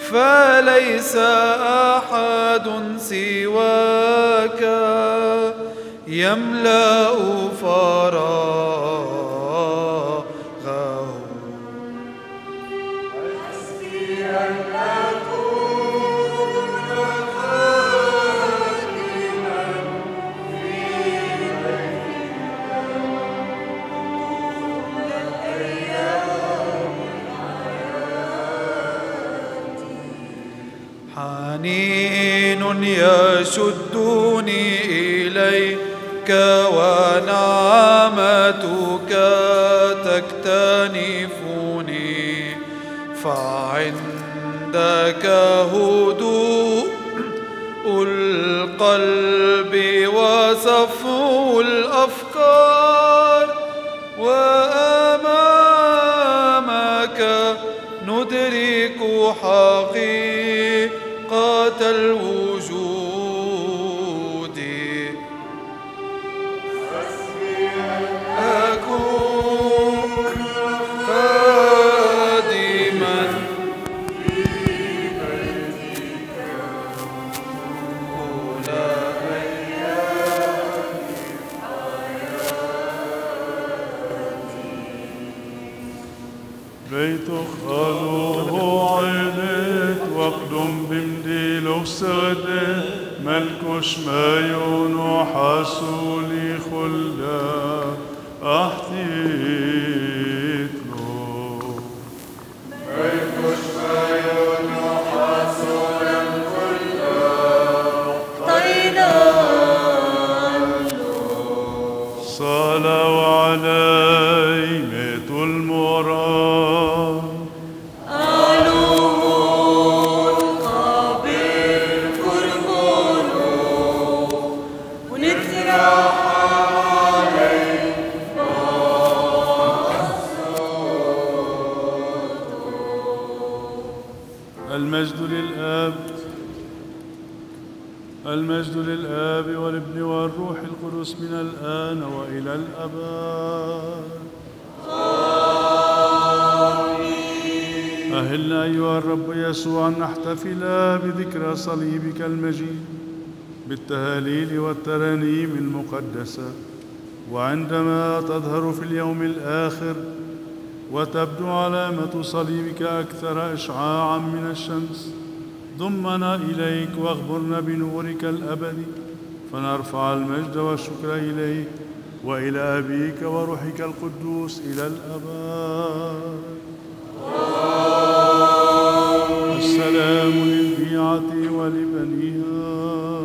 فليس أحد سواك يملأ فراغه. حسبي أن أكون خادما في بيتك طول أيام حياتي. حنين يشدني إليك ونعمتك تكتنفني، فعندك هدوء القلب وصفو الأفكار، وأمامك ندرك حقيقة الوجود. أكون خادما في بيتك طول أيام حياتي. بيت خالوه عينت وقدم بمديل وسغدة ملكوش مايون وحاسولي خلدا أحتيت له. ملكوش مايون وحاسولي خلدا طينان له. صلاة وعلي ميت المراد المجد للآب والابن والروح القدس من الآن وإلى الأبد. أهلنا أيها الرب يسوع أن نحتفل بذكرى صليبك المجيد بالتهاليل والترانيم المقدسة، وعندما تظهر في اليوم الآخر وتبدو علامة صليبك أكثر إشعاعا من الشمس، ضمنا إليك واغبرنا بنورك الأبدي، فنرفع المجد والشكر إليك وإلى أبيك وروحك القدوس إلى الأبد. السلام للبيعة ولبنيها.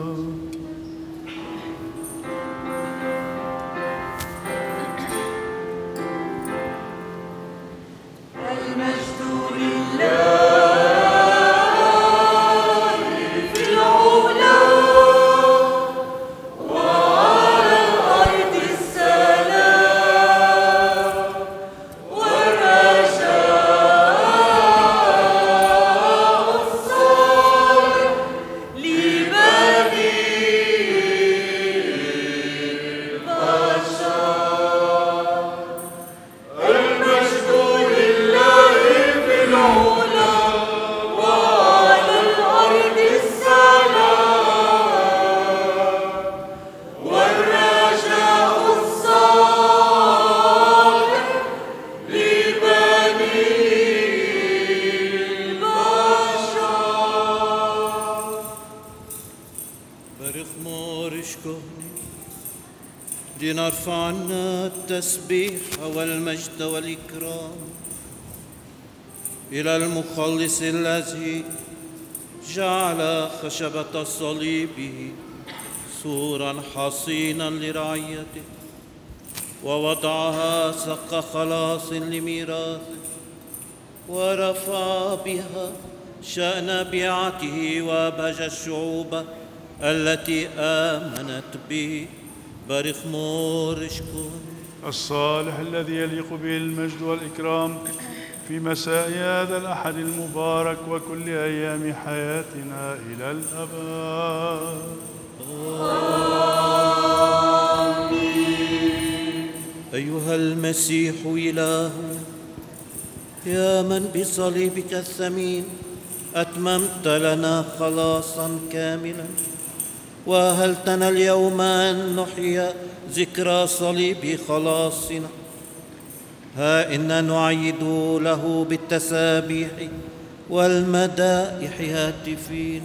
المجد لله لنرفع عنا التسبيح والمجد والإكرام إلى المخلص الذي جعل خشبة صليبه سورا حصينا لرعيته، ووضعها سق خلاص لميراثه، ورفع بها شأن بيعته وأبهج الشعوب التي آمنت به. بارك مورشكم الصالح الذي يليق به المجد والإكرام في مساء هذا الأحد المبارك وكل أيام حياتنا إلى الأبد. آمين. أيها المسيح إلهنا، يا من بصليبك الثمين أتممت لنا خلاصا كاملا، وأهلتنا اليوم أن نحيي ذكرى صليب خلاصنا. ها إنا نعيد له بالتسابيح والمدائح هاتفين.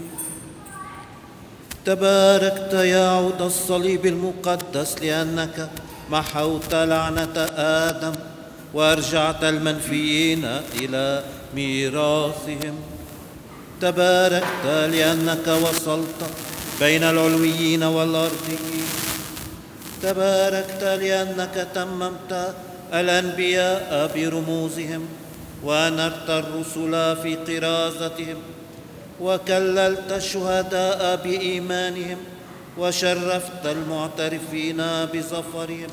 تباركت يا عود الصليب المقدس، لأنك محوت لعنة آدم وأرجعت المنفيين إلى ميراثهم. تباركت لأنك وصلت بين العلويين والأرضيين. تباركت لأنك تممت الأنبياء برموزهم وأنرت الرسل في قرازتهم، وكللت الشهداء بإيمانهم، وشرفت المعترفين بظفرهم.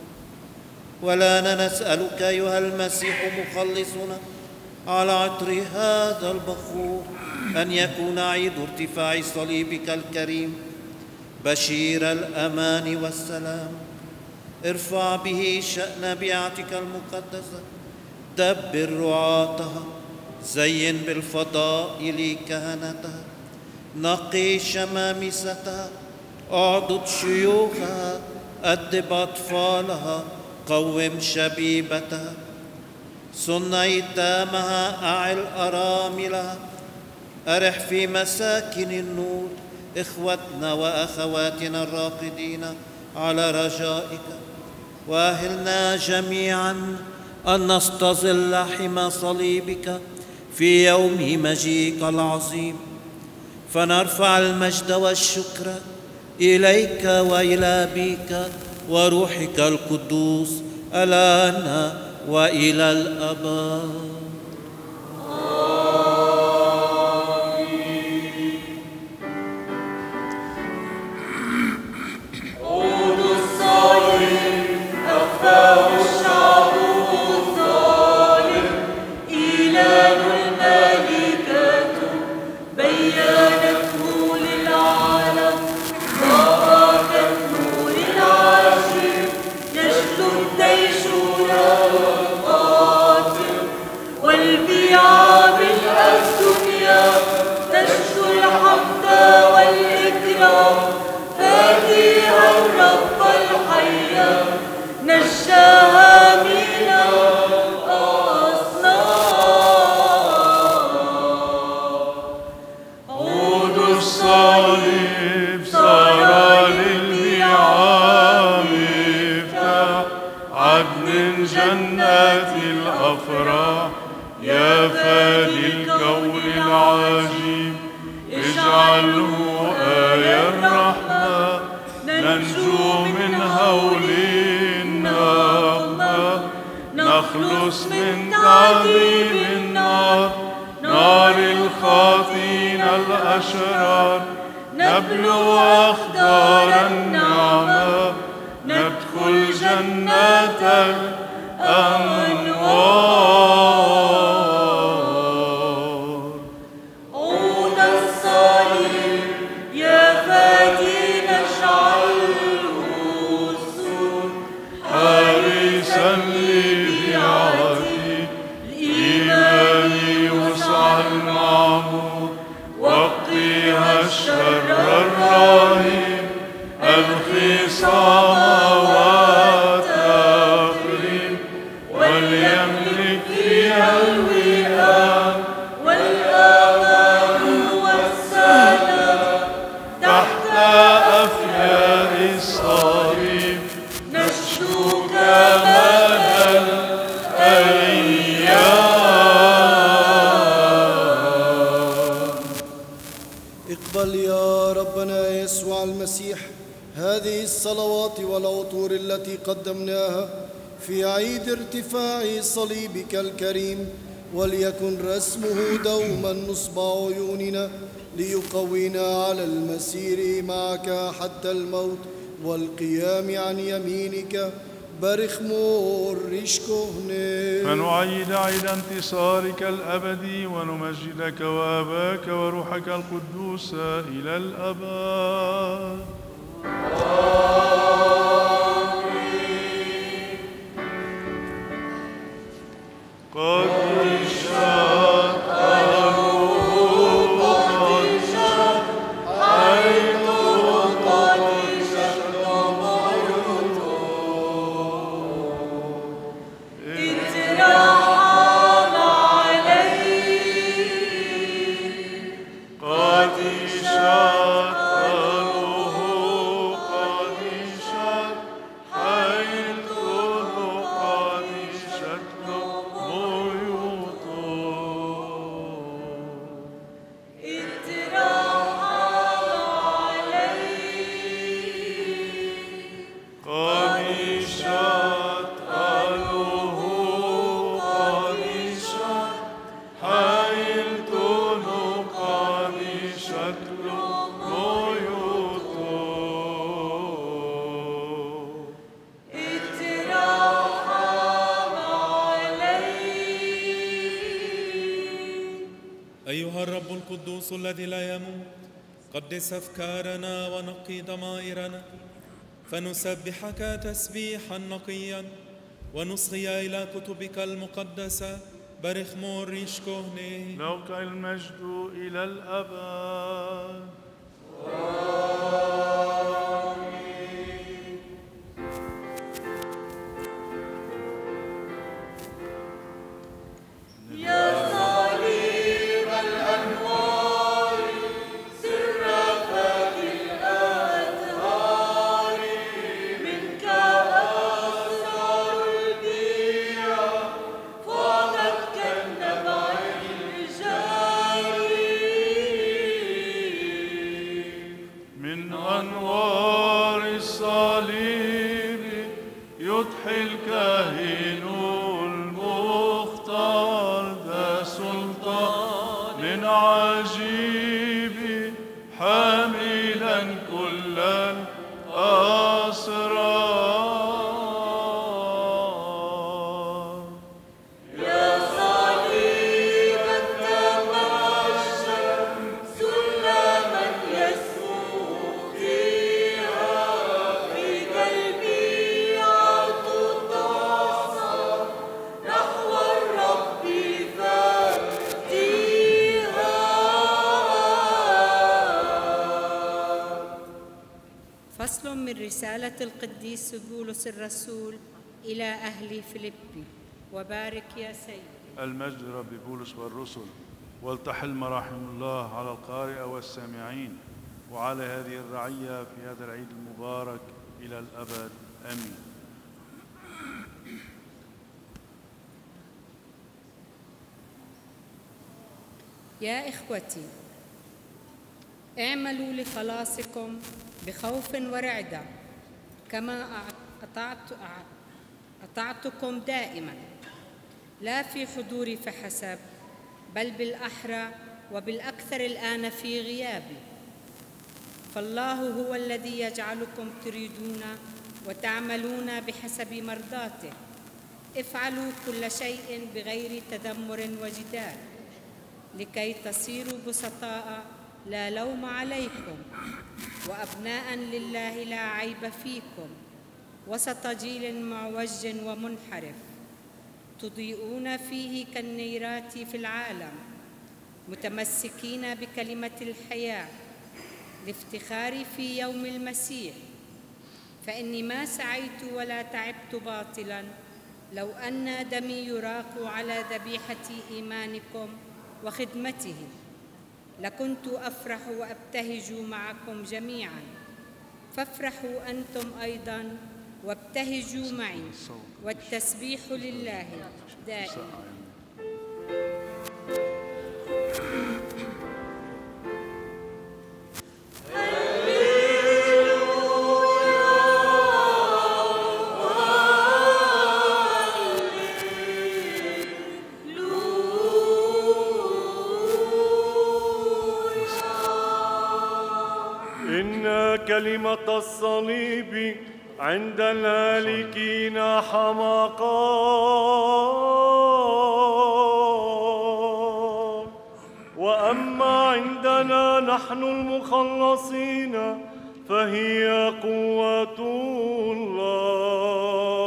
ولا نسألك أيها المسيح مخلصنا على عطر هذا البخور أن يكون عيد ارتفاع صليبك الكريم بشير الأمان والسلام. ارفع به شأن بيعتك المقدسة، دبر رعاتها، زين بالفضائل كهنتها، نقي شمامستها، اعضد شيوخها، أدب أطفالها، قوم شبيبتها، صن أيتامها، أعل أراملها، أرح في مساكن النور إخوتنا وأخواتنا الراقدين على رجائك. وأهلنا جميعا أن نستظل حمى صليبك في يوم مجيئك العظيم، فنرفع المجد والشكر إليك وإلى أبيك وروحك القدوس الآن وإلى الأبد. نخلص من تعذيب النار، نار الخاطين الأشرار، نبلغ أخبار النعمة، ندخل جنات الأنوار. عود الصليب يا فادي نجعله السور، حارسا لبيعتي الإيمان وسع المعمور، وقيها الشر الرهيب، الخصام والتقريب، وليملك فيها الوئام والأمان والسلام. تحت أفياء الصليب نشكوك مدى الأيام. اقبل يا ربنا يسوع المسيح هذه الصلوات والعطور التي قدمناها في عيد ارتفاع صليبك الكريم، وليكن رسمه دوما نصب عيوننا ليقوينا على المسير معك حتى الموت والقيام عن يمينك. برخمور رشكهني. فنعيد عيد انتصارك الأبدي ونمجدك وأباك وروحك القدوس إلى الأبد. قد اشتاق القدوس الذي لا يموت، قدس أفكارنا ونقي ضمائرنا، فنسبحك تسبيحا نقيا ونصغي إلى كتبك المقدسة برخمور ريشكوهني. لك المجد إلى الأبد. يا صليب الأنوار سر فات الأزهار، منك أسرار البيع فاضت كالنبع الجاري. من أنوار الصليب يضحي الكاهن المختار ذا سلطان عجيب، حاملا كل الأسرار. يا صليبا تبشر سلما يسمو فيها، في قلبي عطوطاسا نحو الرب فاتيها. فصل من رسالة القديس بولس الرسول إلى أهل فيلبي. وبارك يا سيد. المجد رب بولس والرسل، ولتحل مراحم الله على القارئ والسامعين وعلى هذه الرعية في هذا العيد المبارك إلى الأبد. آمين. يا إخوتي، اعملوا لخلاصكم بخوف ورعدة، كما أطعتكم دائما، لا في حضوري فحسب، بل بالأحرى وبالأكثر الآن في غيابي. فالله هو الذي يجعلكم تريدون وتعملون بحسب مرضاته. افعلوا كل شيء بغير تذمر وجدال، لكي تصيروا بسطاء لا لوم عليكم، وأبناء لله لا عيب فيكم، وسط جيل معوج ومنحرف، تضيئون فيه كالنيرات في العالم، متمسكين بكلمة الحياة لافتخار في يوم المسيح. فإني ما سعيت ولا تعبت باطلا، لو أن دمي يراق على ذبيحة إيمانكم وخدمته، لكنت أفرح وأبتهج معكم جميعا. فافرحوا أنتم أيضا وابتهجوا معي، والتسبيح لله دائما. كلمة الصليب عند الهالكين حماقات، وأما عندنا نحن المخلصين فهي قوة الله.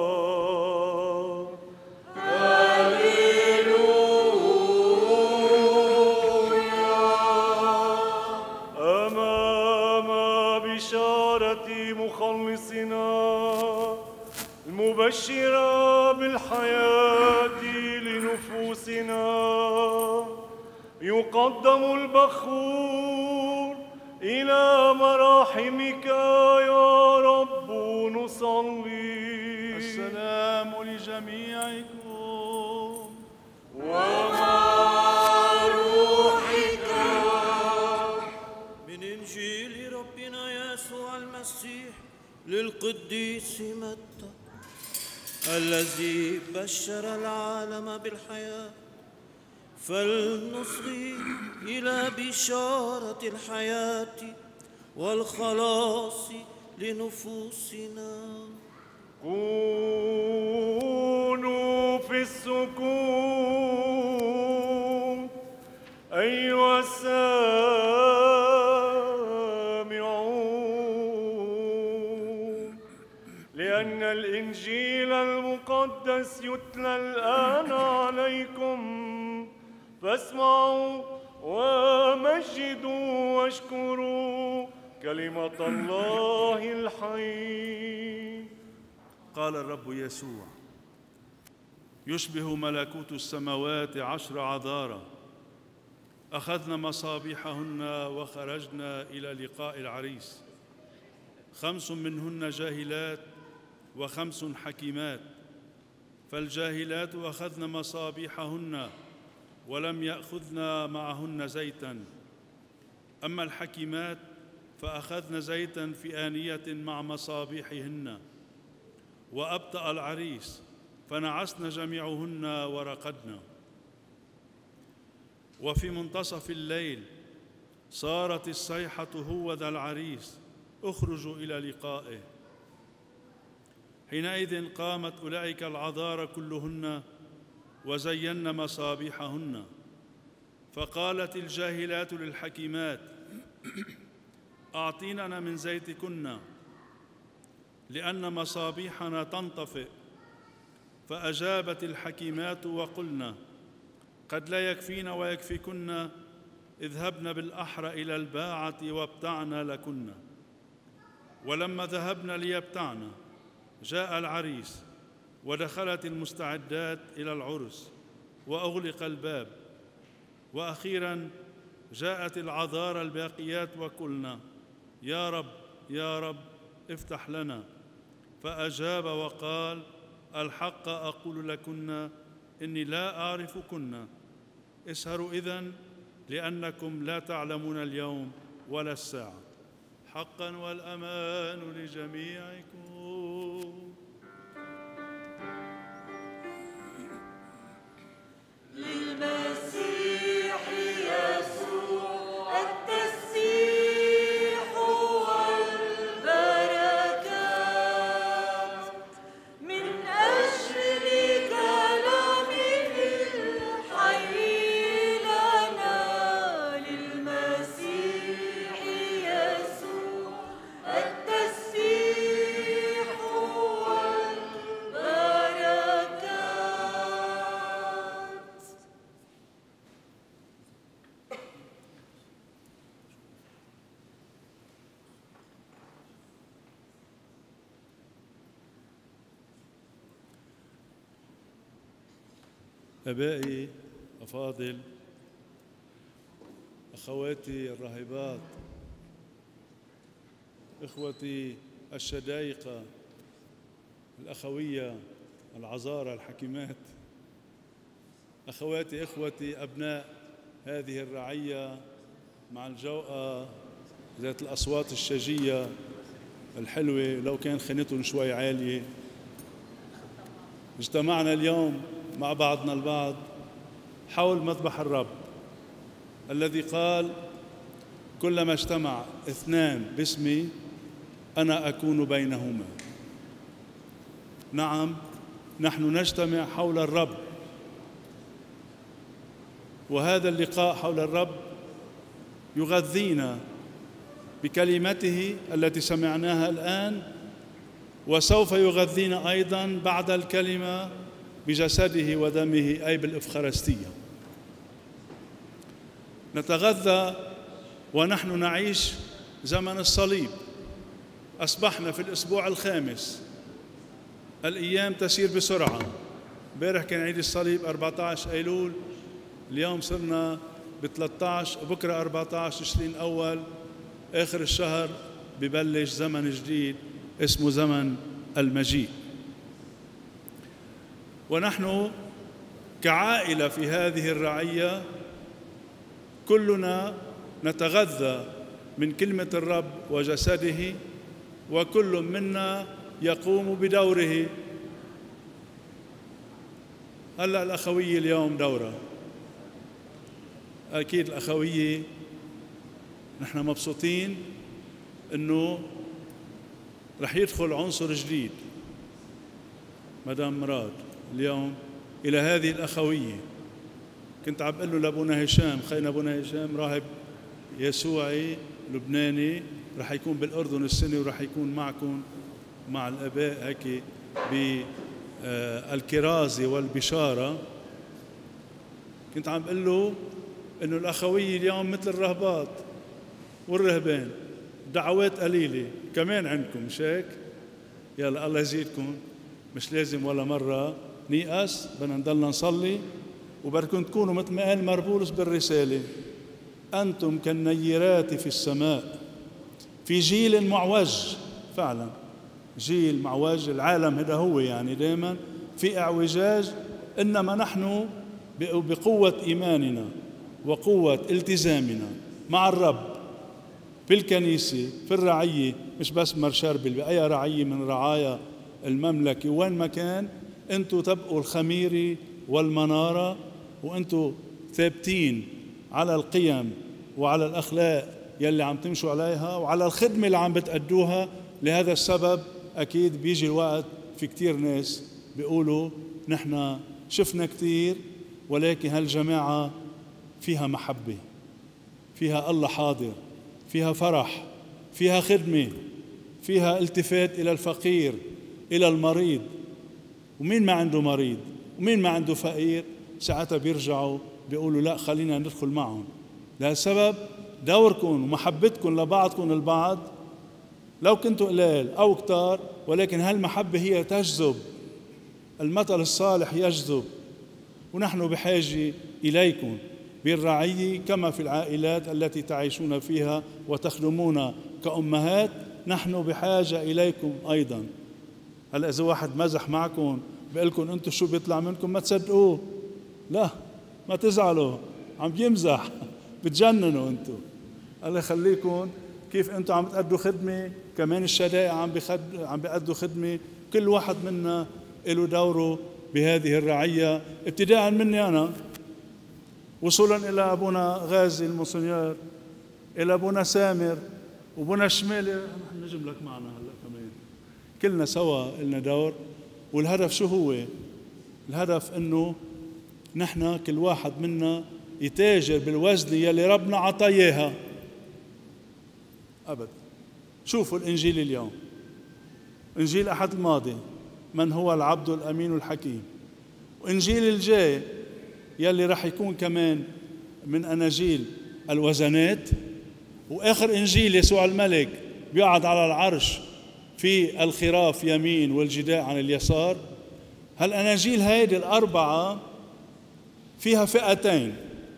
مخلصنا المبشرة بالحياة لنفوسنا، يقدم البخور إلى مراحمك يا رب نصلي. السلام لجميعكم ومع روحك. من إنجيل ربنا يسوع المسيح للقديس متى، الذي بشر العالم بالحياة، فلنصغي إلى بشارة الحياة والخلاص لنفوسنا. كونوا في السكون أيها السامعون لأن الإنجيل المقدس يتلى الآن عليكم، فاسمعوا ومجدوا واشكروا كلمة الله الحي. قال الرب يسوع: يشبه ملكوت السماوات 10 عذارى أخذنا مصابيحهن وخرجنا إلى لقاء العريس، 5 منهن جاهلات و5 حكيمات. فالجاهلات أخذن مصابيحهن ولم يأخذن معهن زيتا، أما الحكيمات فأخذن زيتا في آنية مع مصابيحهن. وأبطأ العريس فنعسن جميعهن ورقدن. وفي منتصف الليل صارت الصيحة: هوذا العريس، اخرجوا إلى لقائه. حينئذ قامت أولئك العذارى كلهن وزين مصابيحهن. فقالت الجاهلات للحكيمات: أعطيننا من زيتكن لأن مصابيحنا تنطفئ. فأجابت الحكيمات وقلن: قد لا يكفينا ويكفيكن، اذهبن بالأحرى إلى الباعة وابتعن لكن. ولما ذهبن ليبتعن جاء العريس، ودخلت المستعدات إلى العرس وأغلق الباب. وأخيرا جاءت العذارى الباقيات وقلن: يا رب يا رب افتح لنا. فأجاب وقال: الحق أقول لكن إني لا أعرفكن. اسهروا إذن، لأنكم لا تعلمون اليوم ولا الساعة. حقا والأمان لجميعكم. للمسيح يسوع التسبيح والبركات من أجل كلامه الحي لنا. للمسيح يسوع التسبيح والبركات. أبائي أفاضل، أخواتي الراهبات، إخوتي الشدايقة، الأخوية العذارى الحكيمات، أخواتي إخوتي أبناء هذه الرعية مع الجوقة ذات الأصوات الشجية الحلوة لو كان خنتهم شوي عالية، اجتمعنا اليوم مع بعضنا البعض حول مذبح الرب الذي قال: كلما اجتمع 2 باسمي أنا أكون بينهما. نعم، نحن نجتمع حول الرب، وهذا اللقاء حول الرب يغذينا بكلمته التي سمعناها الآن، وسوف يغذينا أيضا بعد الكلمة بجسده ودمه، أي بالإفخارستية. نتغذى ونحن نعيش زمن الصليب. أصبحنا في الأسبوع الخامس، الأيام تسير بسرعة. امبارح كان عيد الصليب 14 أيلول، اليوم صرنا ب13، وبكرة 14 تشرين أول، آخر الشهر ببلش زمن جديد اسمه زمن المجيء. ونحن كعائلة في هذه الرعية كلنا نتغذى من كلمة الرب وجسده، وكل منا يقوم بدوره. هلأ الأخوية اليوم دورة، أكيد الأخوية نحن مبسوطين إنه رح يدخل عنصر جديد، مدام مراد اليوم إلى هذه الأخوية. كنت عم بقول له لأبونا هشام، خينا أبونا هشام راهب يسوعي لبناني، رح يكون بالأردن السنة ورح يكون معكم مع الآباء هيك بالكرازة والبشارة، كنت عم بقول له إنه الأخوية اليوم مثل الرهبات والرهبان، دعوات قليلة كمان عندكم، مش هيك؟ يلا الله يزيدكم، مش لازم ولا مرة نيأس، بدنا نضلنا نصلي، وبدكم تكونوا مثل ما قال مربولس بالرسالة: أنتم كالنيرات في السماء في جيل معوج. فعلا جيل معوج، العالم هذا هو يعني دائما في اعوجاج، إنما نحن بقوة إيماننا وقوة التزامنا مع الرب في الكنيسة في الرعية، مش بس مرشربل، بأي رعية من رعايا المملكة وين ما كان، أنتوا تبقوا الخميرة والمنارة، وأنتوا ثابتين على القيم وعلى الأخلاق يلي عم تمشوا عليها وعلى الخدمة اللي عم بتأدوها. لهذا السبب أكيد بيجي الوقت في كتير ناس بيقولوا نحن شفنا كتير، ولكن هالجماعة فيها محبة، فيها الله حاضر، فيها فرح، فيها خدمة، فيها التفات إلى الفقير إلى المريض. ومين ما عنده مريض ومين ما عنده فقير ساعتها بيرجعوا بيقولوا لا خلينا ندخل معهم. لهالسبب دوركم ومحبتكم لبعضكم البعض لو كنتوا قلال أو كتار، ولكن هالمحبة هي تجذب، المثل الصالح يجذب، ونحن بحاجة إليكم بالرعية كما في العائلات التي تعيشون فيها وتخدمون كأمهات، نحن بحاجة إليكم أيضا. هلأ إذا واحد مزح معكم بيقول لكم أنتم شو بيطلع منكم ما تصدقوه، لا ما تزعلوا، عم بيمزح، بتجننوا أنتم. الله يخليكم، كيف أنتم عم تأدوا خدمة كمان الشدائع عم بيأدوا خدمة، كل واحد منا له دوره بهذه الرعية، ابتداء مني أنا وصولا إلى أبونا غازي المونسنيور، إلى أبونا سامر وأبونا شمالي، نحن نجم لك معنا هلا كمان، كلنا سوا لنا دور. والهدف شو هو؟ الهدف إنه نحن كل واحد منا يتاجر بالوزن يلي ربنا عطاياها أبد. شوفوا الإنجيل اليوم، إنجيل أحد الماضي من هو العبد الأمين الحكيم، وإنجيل الجاي يلي رح يكون كمان من أناجيل الوزنات، وآخر إنجيل يسوع الملك بيقعد على العرش في الخراف يمين والجداء عن اليسار. هالأناجيل هيدي الأربعة فيها فئتين،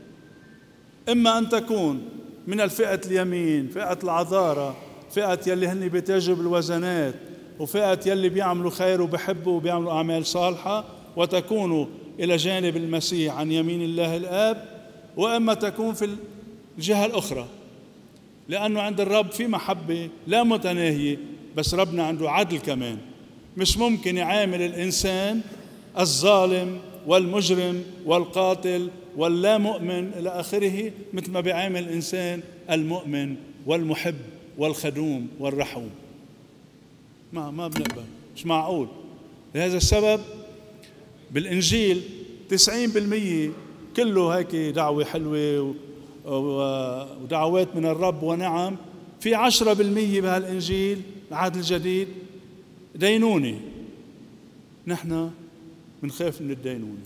إما أن تكون من الفئة اليمين فئة العذارى، فئة يلي هن بيتاجروا بالوزنات، وفئة يلي بيعملوا خير وبيحبوا وبيعملوا أعمال صالحة، وتكونوا إلى جانب المسيح عن يمين الله الآب، وإما تكون في الجهة الأخرى، لأنه عند الرب في محبة لا متناهية، بس ربنا عنده عدل كمان. مش ممكن يعامل الإنسان الظالم والمجرم والقاتل واللا مؤمن إلى آخره مثل ما بيعامل الإنسان المؤمن والمحب والخدوم والرحوم. ما بنقبل، مش معقول. لهذا السبب بالإنجيل 90% كله هيك دعوة حلوة ودعوات من الرب ونعم، في 10% بهالإنجيل العهد الجديد دينوني. نحن بنخاف من الدينونة.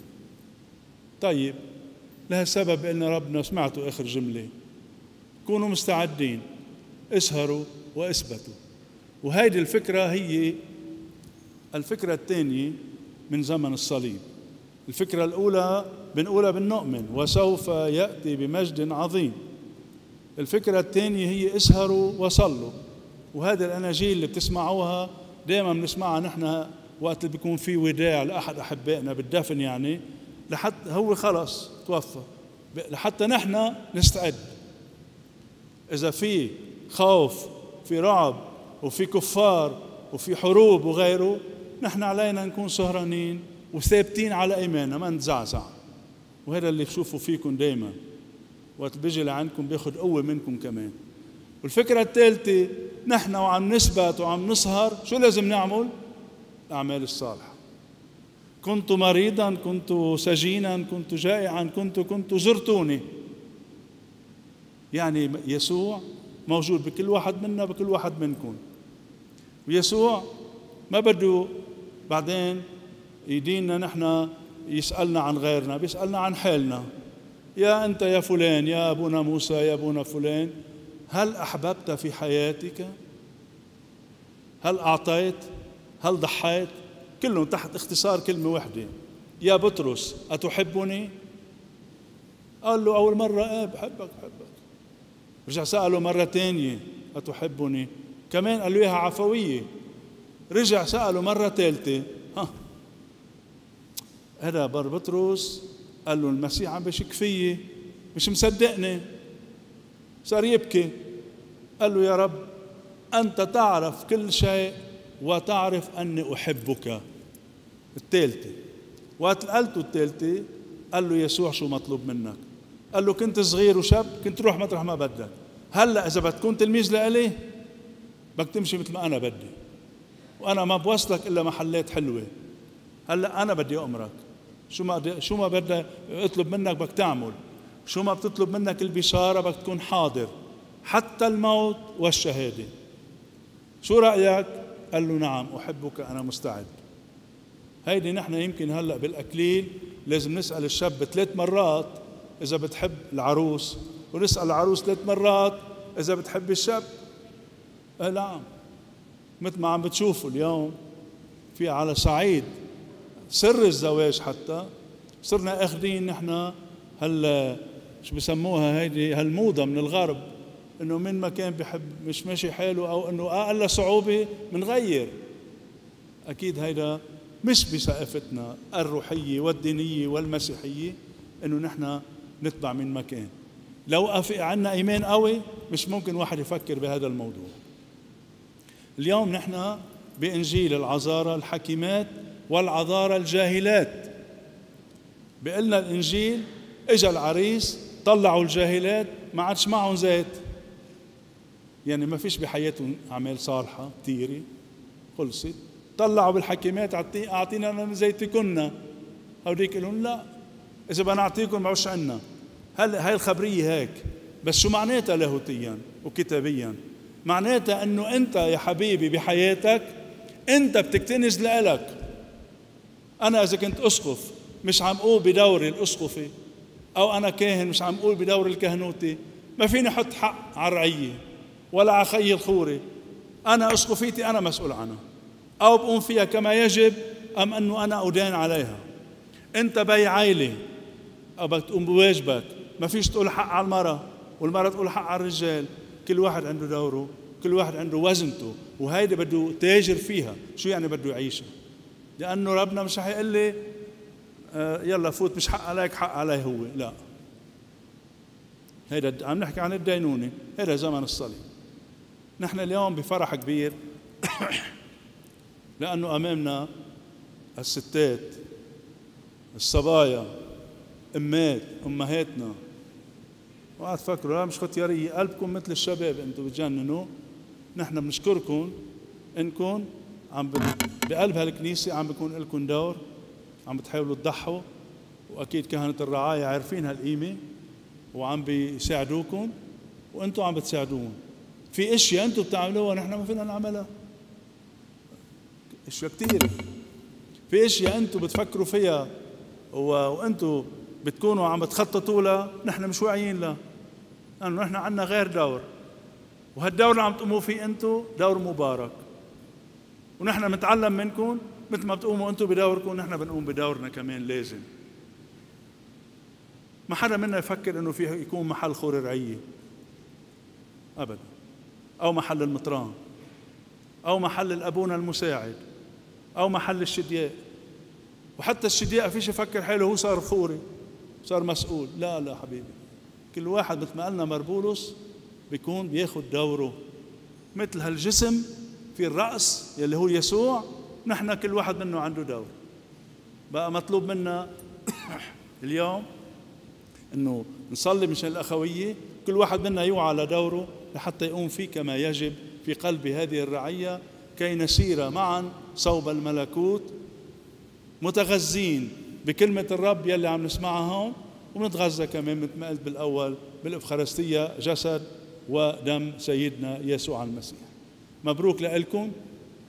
طيب لهالسبب قلنا ربنا، سمعتوا آخر جملة، كونوا مستعدين، اسهروا واثبتوا. وهيدي الفكرة هي الفكرة الثانية من زمن الصليب. الفكرة الأولى بنقولها بالنؤمن وسوف يأتي بمجد عظيم. الفكرة الثانية هي اسهروا وصلوا. وهذه الأناجيل اللي بتسمعوها دائما بنسمعها نحن وقت اللي بيكون في وداع لأحد أحبائنا بالدفن، يعني لحتى هو خلص توفى، لحتى نحن نستعد. إذا في خوف، في رعب، وفي كفار، وفي حروب وغيره، نحن علينا نكون سهرانين وثابتين على إيماننا، ما نتزعزع. وهذا اللي بشوفه فيكم دايما، وقت بيجي لعندكم بياخد قوة منكم كمان. والفكرة الثالثة، نحن وعم نثبت وعم نسهر شو لازم نعمل؟ الأعمال الصالحة. كنت مريضا، كنت سجينا، كنت جائعا، كنت زرتوني. يعني يسوع موجود بكل واحد منا، بكل واحد منكم. ويسوع ما بده بعدين يديننا نحن يسألنا عن غيرنا، بيسألنا عن حالنا. يا أنت يا فلان، يا أبونا موسى، يا أبونا فلان، هل أحببت في حياتك؟ هل أعطيت؟ هل ضحيت؟ كلهم تحت اختصار كلمة واحدة. يا بطرس أتحبني؟ قال له أول مرة بحبك. رجع سأله مرة تانية أتحبني؟ كمان قال له إياها عفوية. رجع سأله مرة ثالثة. هذا بطرس قال له المسيح عم بشك فيي، مش مصدقني، صار يبكي. قال له يا رب أنت تعرف كل شيء وتعرف أني أحبك. الثالثة. وقت قالته الثالثة قال له يسوع شو مطلوب منك؟ قال له كنت صغير وشاب كنت تروح مطرح ما بدك، هلأ إذا بتكون تلميذ لإلي بدك تمشي مثل ما أنا بدي، وأنا ما بوصلك إلا محلات حلوة. هلأ أنا بدي أمرك، شو ما بدي أطلب منك بدك تعمل، شو ما بتطلب منك البشارة بدك تكون حاضر، حتى الموت والشهادة. شو رأيك؟ قال له نعم أحبك، أنا مستعد. هيدي نحن يمكن هلأ بالأكليل لازم نسأل الشاب 3 مرات إذا بتحب العروس، ونسأل العروس 3 مرات إذا بتحب الشاب. نعم، مثل ما عم بتشوفوا اليوم في على صعيد سر الزواج حتى صرنا اخذين نحن شو بسموها هيدي هالموضة من الغرب، انه من ما كان بحب مش ماشي حاله او انه اقل صعوبة منغير. اكيد هيدا مش بثقافتنا الروحية والدينية والمسيحية انه نحن نتبع من مكان. لو عنا ايمان قوي مش ممكن واحد يفكر بهذا الموضوع. اليوم نحن بإنجيل العذارى الحكيمات والعذارى الجاهلات. بيقلنا الإنجيل إجا العريس طلعوا الجاهلات ما عادش معهم زيت، يعني ما فيش بحياتهم أعمال صالحة كتيرة، خلصت. طلعوا بالحكيمات أعطينا من زيتكن، هوديك لهم لا، إذا بدنا نعطيكم معوش عنا. هاي الخبرية هيك، بس شو معناتها لاهوتيا وكتابيا؟ معناتها أنه أنت يا حبيبي بحياتك أنت بتكتنز لإلك. أنا إذا كنت أسقف مش عم أقول بدوري الأسقفي، أو أنا كاهن مش عم أقول بدوري الكهنوتي، ما فيني أحط حق على الرعية ولا على خي الخوري. أنا أسقفيتي أنا مسؤول عنها، أو بقوم فيها كما يجب أم أنه أنا أدان عليها. أنت بي عائلة أو بدك تقوم بواجبك، ما فيش تقول حق على المرأة والمرأة تقول حق على الرجال. كل واحد عنده دوره، كل واحد عنده وزنته، وهيدا بده تاجر فيها. شو يعني بده يعيشها؟ لأنه ربنا مش رح يقول لي يلا فوت مش حق عليك حق عليه هو، لا. هيدا عم نحكي عن الدينونة، هيدا زمن الصليب. نحن اليوم بفرح كبير لأنه أمامنا الستات، الصبايا، أمهاتنا. وقعد فكروا لا مش ختيارية، قلبكم مثل الشباب، أنتم بتجننوا. نحن بنشكركم إنكم بقلب هالكنيسة عم بيكون لكم دور، عم بتحاولوا تضحوا، وأكيد كهنة الرعاية عارفين هالقيمة وعم بيساعدوكم، وأنتم عم بتساعدوهم. في أشياء أنتم بتعملوها نحن ما فينا نعملها، أشياء كتير. في أشياء أنتم بتفكروا فيها وأنتم بتكونوا عم بتخططوا لها نحن مش واعيين لها، لأنه نحن عنا غير دور، وهالدور اللي عم تقوموا فيه أنتم دور مبارك، ونحن بنتعلم منكم. مثل ما بتقوموا أنتم بدوركم نحن بنقوم بدورنا كمان. لازم ما حدا منا يفكر إنه فيه يكون محل خور رعية أبدا، أو محل المطران، أو محل الأبونا المساعد، أو محل الشدياء. وحتى الشدياء فيش يفكر حاله هو صار خوري صار مسؤول. لا لا حبيبي، كل واحد مثل ما قالنا مربولوس بيكون بياخد دوره. مثل هالجسم في الرأس يلي هو يسوع، نحن كل واحد منه عنده دور. بقى مطلوب منا اليوم انه نصلي مشان الأخوية، كل واحد منا يوعى لدوره لحتى يقوم فيه كما يجب في قلب هذه الرعية، كي نسير معا صوب الملكوت متغذين بكلمة الرب يلي عم نسمعها هون، ونتغذى كمان مثل ما قلت بالأول بالإفخارستية جسد ودم سيدنا يسوع المسيح. مبروك لكم،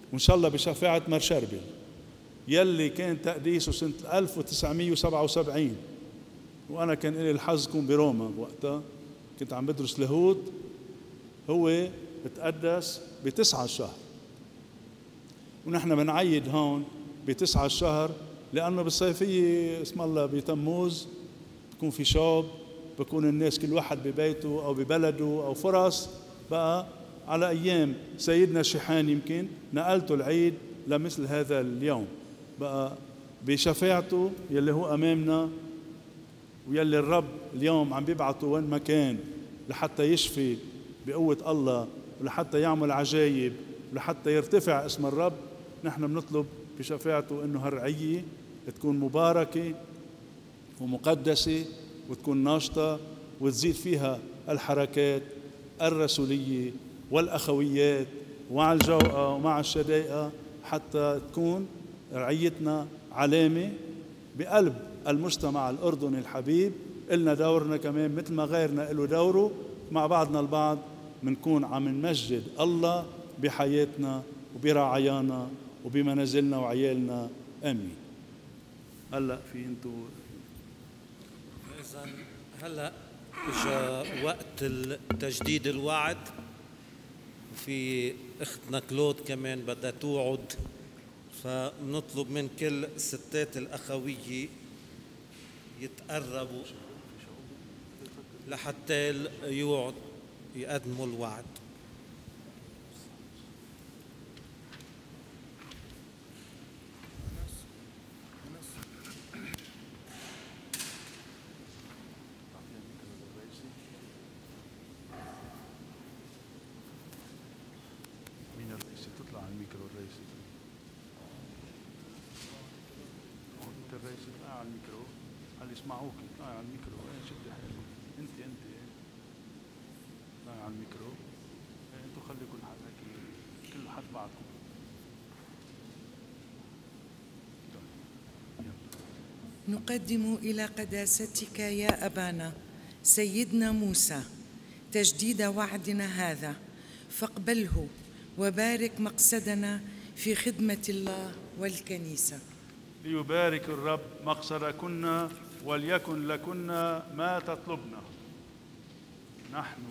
وإن شاء الله بشفاعة مار شربل يلي كان تقديسه سنة 1977، وأنا كان لي الحظ كون بروما وقتها، كنت عم بدرس لاهوت. هو بتقدس ب9 الشهر، ونحن بنعيد هون ب9 الشهر، لأنه بالصيفية اسم الله بتموز بكون في شوب، بكون الناس كل واحد ببيته أو ببلده أو فرص. بقى على أيام سيدنا الشيحان يمكن نقلته العيد لمثل هذا اليوم، بقى بشفاعته يلي هو أمامنا، ويلي الرب اليوم عم بيبعته وين ما كان لحتى يشفي بقوة الله، ولحتى يعمل عجائب، ولحتى يرتفع اسم الرب. نحن بنطلب بشفاعته إنه هالرعية تكون مباركة ومقدسة، وتكون ناشطة، وتزيد فيها الحركات الرسولية والأخويات ومع الجوقة ومع الشدائق، حتى تكون رعيتنا علامة بقلب المجتمع الأردني الحبيب. إلنا دورنا كمان مثل ما غيرنا له دوره، مع بعضنا البعض منكون عم نمجد الله بحياتنا وبرعايانا وبمنازلنا وعيالنا. آمين. هلأ في انتو إذن هلا اجى وقت تجديد الوعد، وفي اختنا كلود كمان بدها توعد، فنطلب من كل الستات الأخوية يتقربوا لحتى يقدموا الوعد. مين الرئيسي؟ تطلع على الميكرو الرئيسي. انت الرئيسي اطلع على الميكرو، خلي يسمعوك. اطلع على الميكرو. شد حيلك. انت اطلع على الميكرو. انتوا خلي كل حد هيك، كل حد بعضكم. نقدم إلى قداستك يا أبانا سيدنا موسى تجديد وعدنا هذا، فاقبله وبارك مقصدنا في خدمة الله والكنيسة. ليبارك الرب مقصدكن وليكن لكن ما تطلبنا. نحن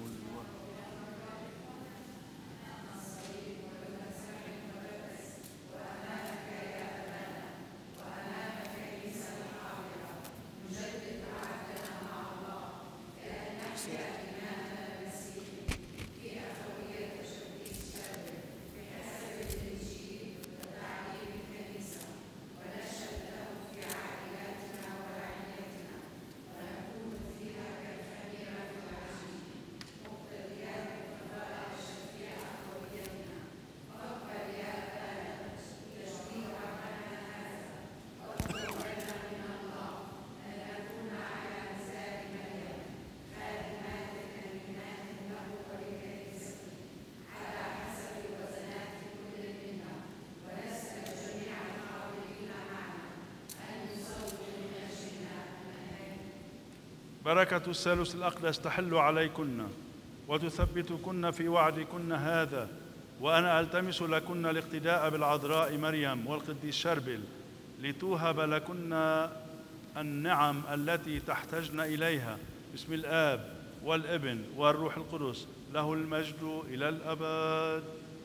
بركة الثالوث الأقدس تحل عليكن وتثبتكن في وعدكن هذا، وأنا ألتمس لكن الاقتداء بالعذراء مريم والقديس شربل لتوهب لكن النعم التي تحتجن إليها، باسم الآب والابن والروح القدس، له المجد إلى الأبد.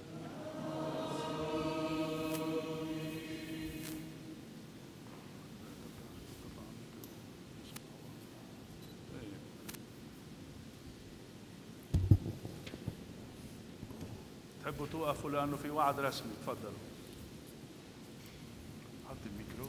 تحبوا توقفوا لأنه في وعد رسمي. تفضلوا. حط الميكرو.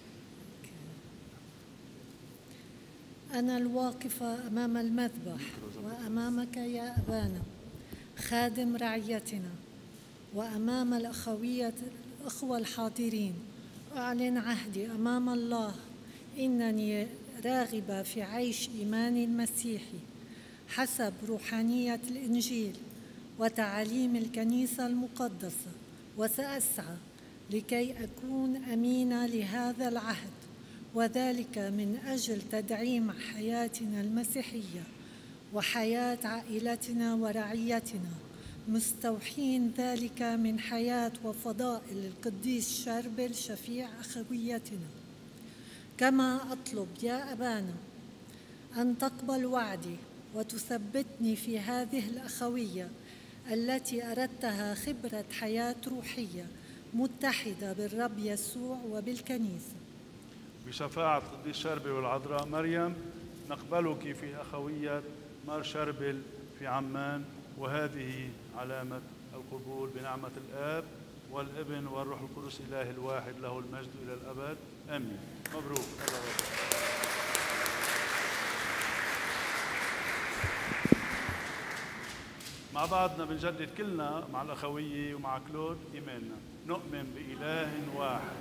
أنا الواقفة أمام المذبح وأمامك يا أبانا خادم رعيتنا، وأمام الأخوة الحاضرين أعلن عهدي أمام الله إنني راغبة في عيش إيماني المسيحي حسب روحانية الإنجيل وتعاليم الكنيسة المقدسة، وسأسعى لكي أكون أمينة لهذا العهد، وذلك من أجل تدعيم حياتنا المسيحية وحياة عائلتنا ورعيتنا مستوحين ذلك من حياة وفضائل القديس شربل شفيع أخويتنا. كما أطلب يا أبانا أن تقبل وعدي وتثبتني في هذه الأخوية التي أردتها خبرة حياة روحية متحدة بالرب يسوع وبالكنيسة. بشفاعة قديس شربل والعذراء مريم نقبلك في أخوية مار شربل في عمان، وهذه علامة القبول بنعمة الآب والابن والروح القدس إله الواحد له المجد إلى الأبد آمين. مبروك. مع بعضنا بنجدد كلنا مع الأخوية ومع كلود إيماننا. نؤمن بإله واحد.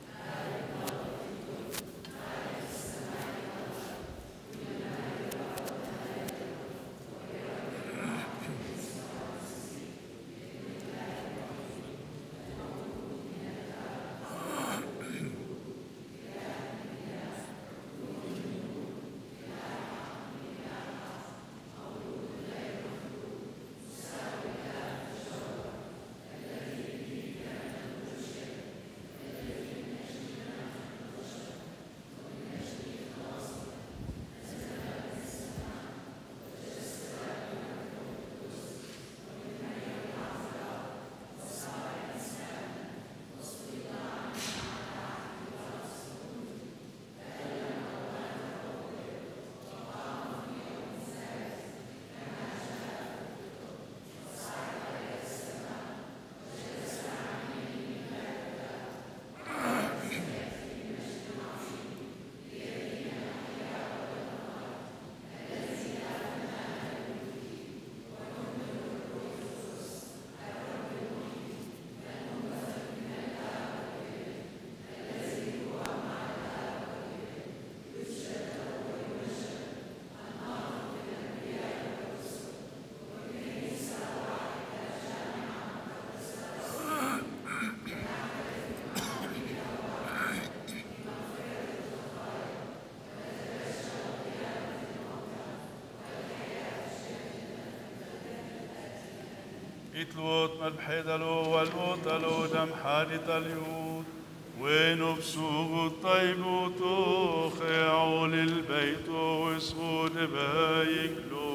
إتلوت مذبحيدلو والأوتلو دم حادث اليود ونبسوغ الطيبوتو خيعو للبيتو وسود بايكلو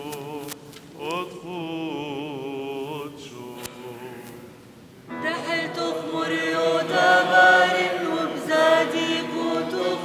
أدخل شو رحلت خمريو تبارن وبزادي كوتو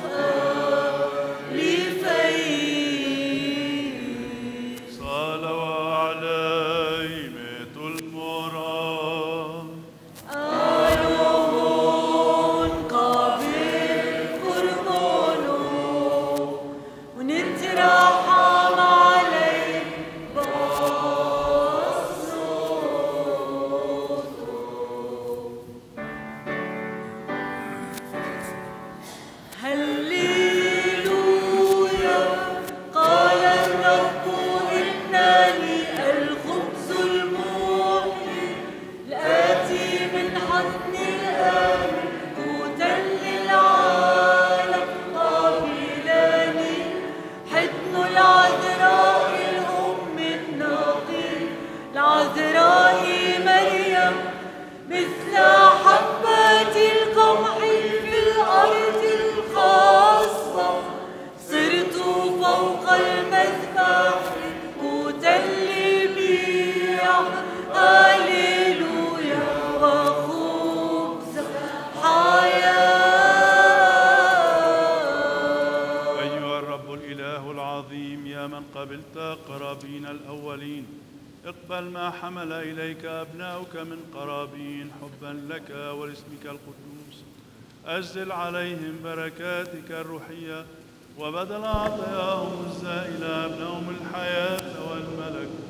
قبلت قرابين الأولين اقبل ما حمل إليك أبناؤك من قرابين حبا لك ولاسمك القدوس. أجزل عليهم بركاتك الروحية وبدل عطاياهم الزائلة أبناهم الحياة والملكوت.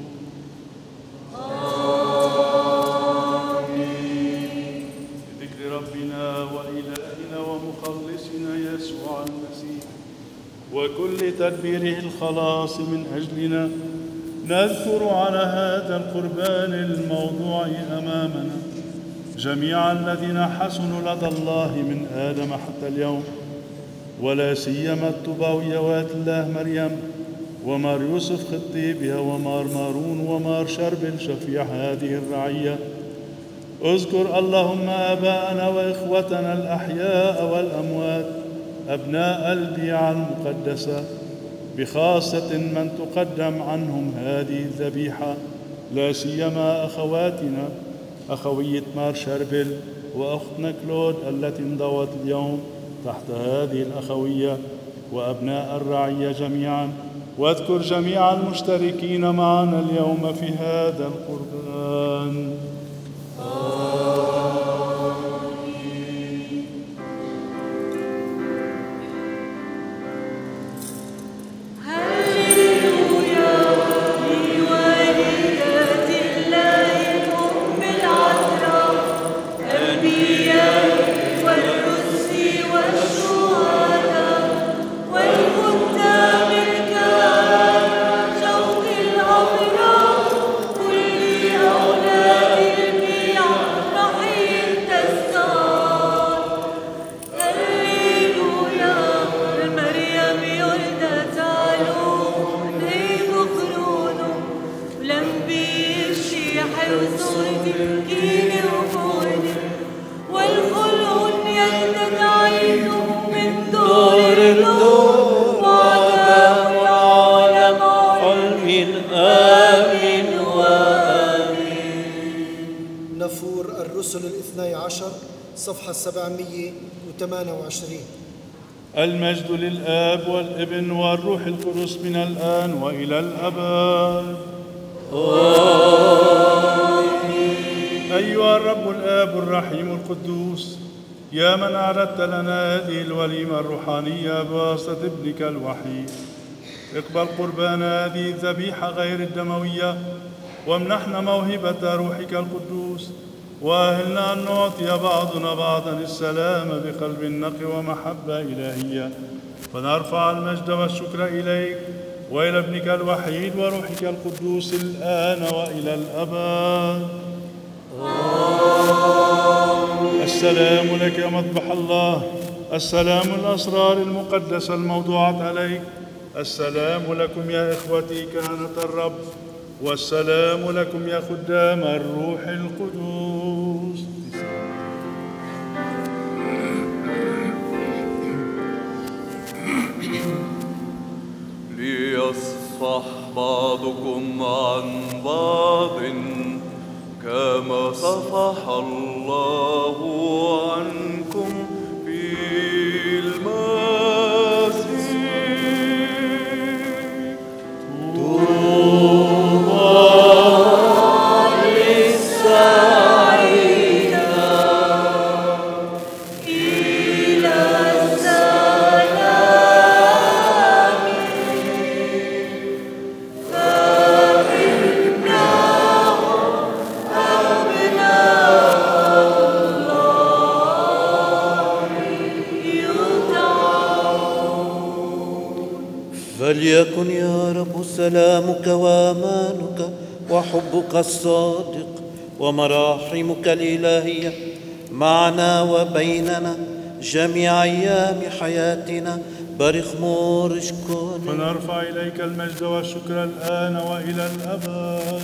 آمين. بذكر ربنا وإلهنا ومخلصنا يسوع المسيح وكل تدبيره الخلاص من أجلنا نذكر على هذا القربان الموضوع أمامنا جميع الذين حسنوا لدى الله من آدم حتى اليوم، ولا سيما الطوباويات الله مريم ومار يوسف خطيبها ومار مارون ومار شربل شفيع هذه الرعية. اذكر اللهم آباءنا وإخوتنا الأحياء والأموات أبناء البيعة المقدسة، بخاصة من تقدم عنهم هذه الذبيحة، لا سيما أخواتنا أخوية مار شربل وأختنا كلود التي انضوت اليوم تحت هذه الأخوية، وأبناء الرعية جميعا. واذكر جميع المشتركين معنا اليوم في هذا القربان. صفحة 728. المجد للآب والابن والروح القدس من الآن وإلى الأبد. آمين. أيها الرب الآب الرحيم القدوس، يا من أعددت لنا هذه الوليمة الروحانية بواسطة ابنك الوحيد، اقبل قربان هذه الذبيحة غير الدموية، وامنحنا موهبة روحك القدوس، وأهلنا أن نعطي بعضنا بعضا السلام بقلب نقي ومحبة إلهية. فنرفع المجد والشكر إليك وإلى ابنك الوحيد وروحك القدوس الآن وإلى الأبد. السلام لك يا مذبح الله، السلام الأسرار المقدسة الموضوعة عليك، السلام لكم يا إخوتي كهنة الرب، والسلام لكم يا خدام الروح القدوس. ليصفح بعضكم عن بعض كما صفح الله عنكم في المسيح. فليكن يا رب سلامك وامانك وحبك الصادق ومراحمك الإلهية معنا وبيننا جميع أيام حياتنا. بارك مورشكون. فنرفع إليك المجد والشكر الآن وإلى الأبد.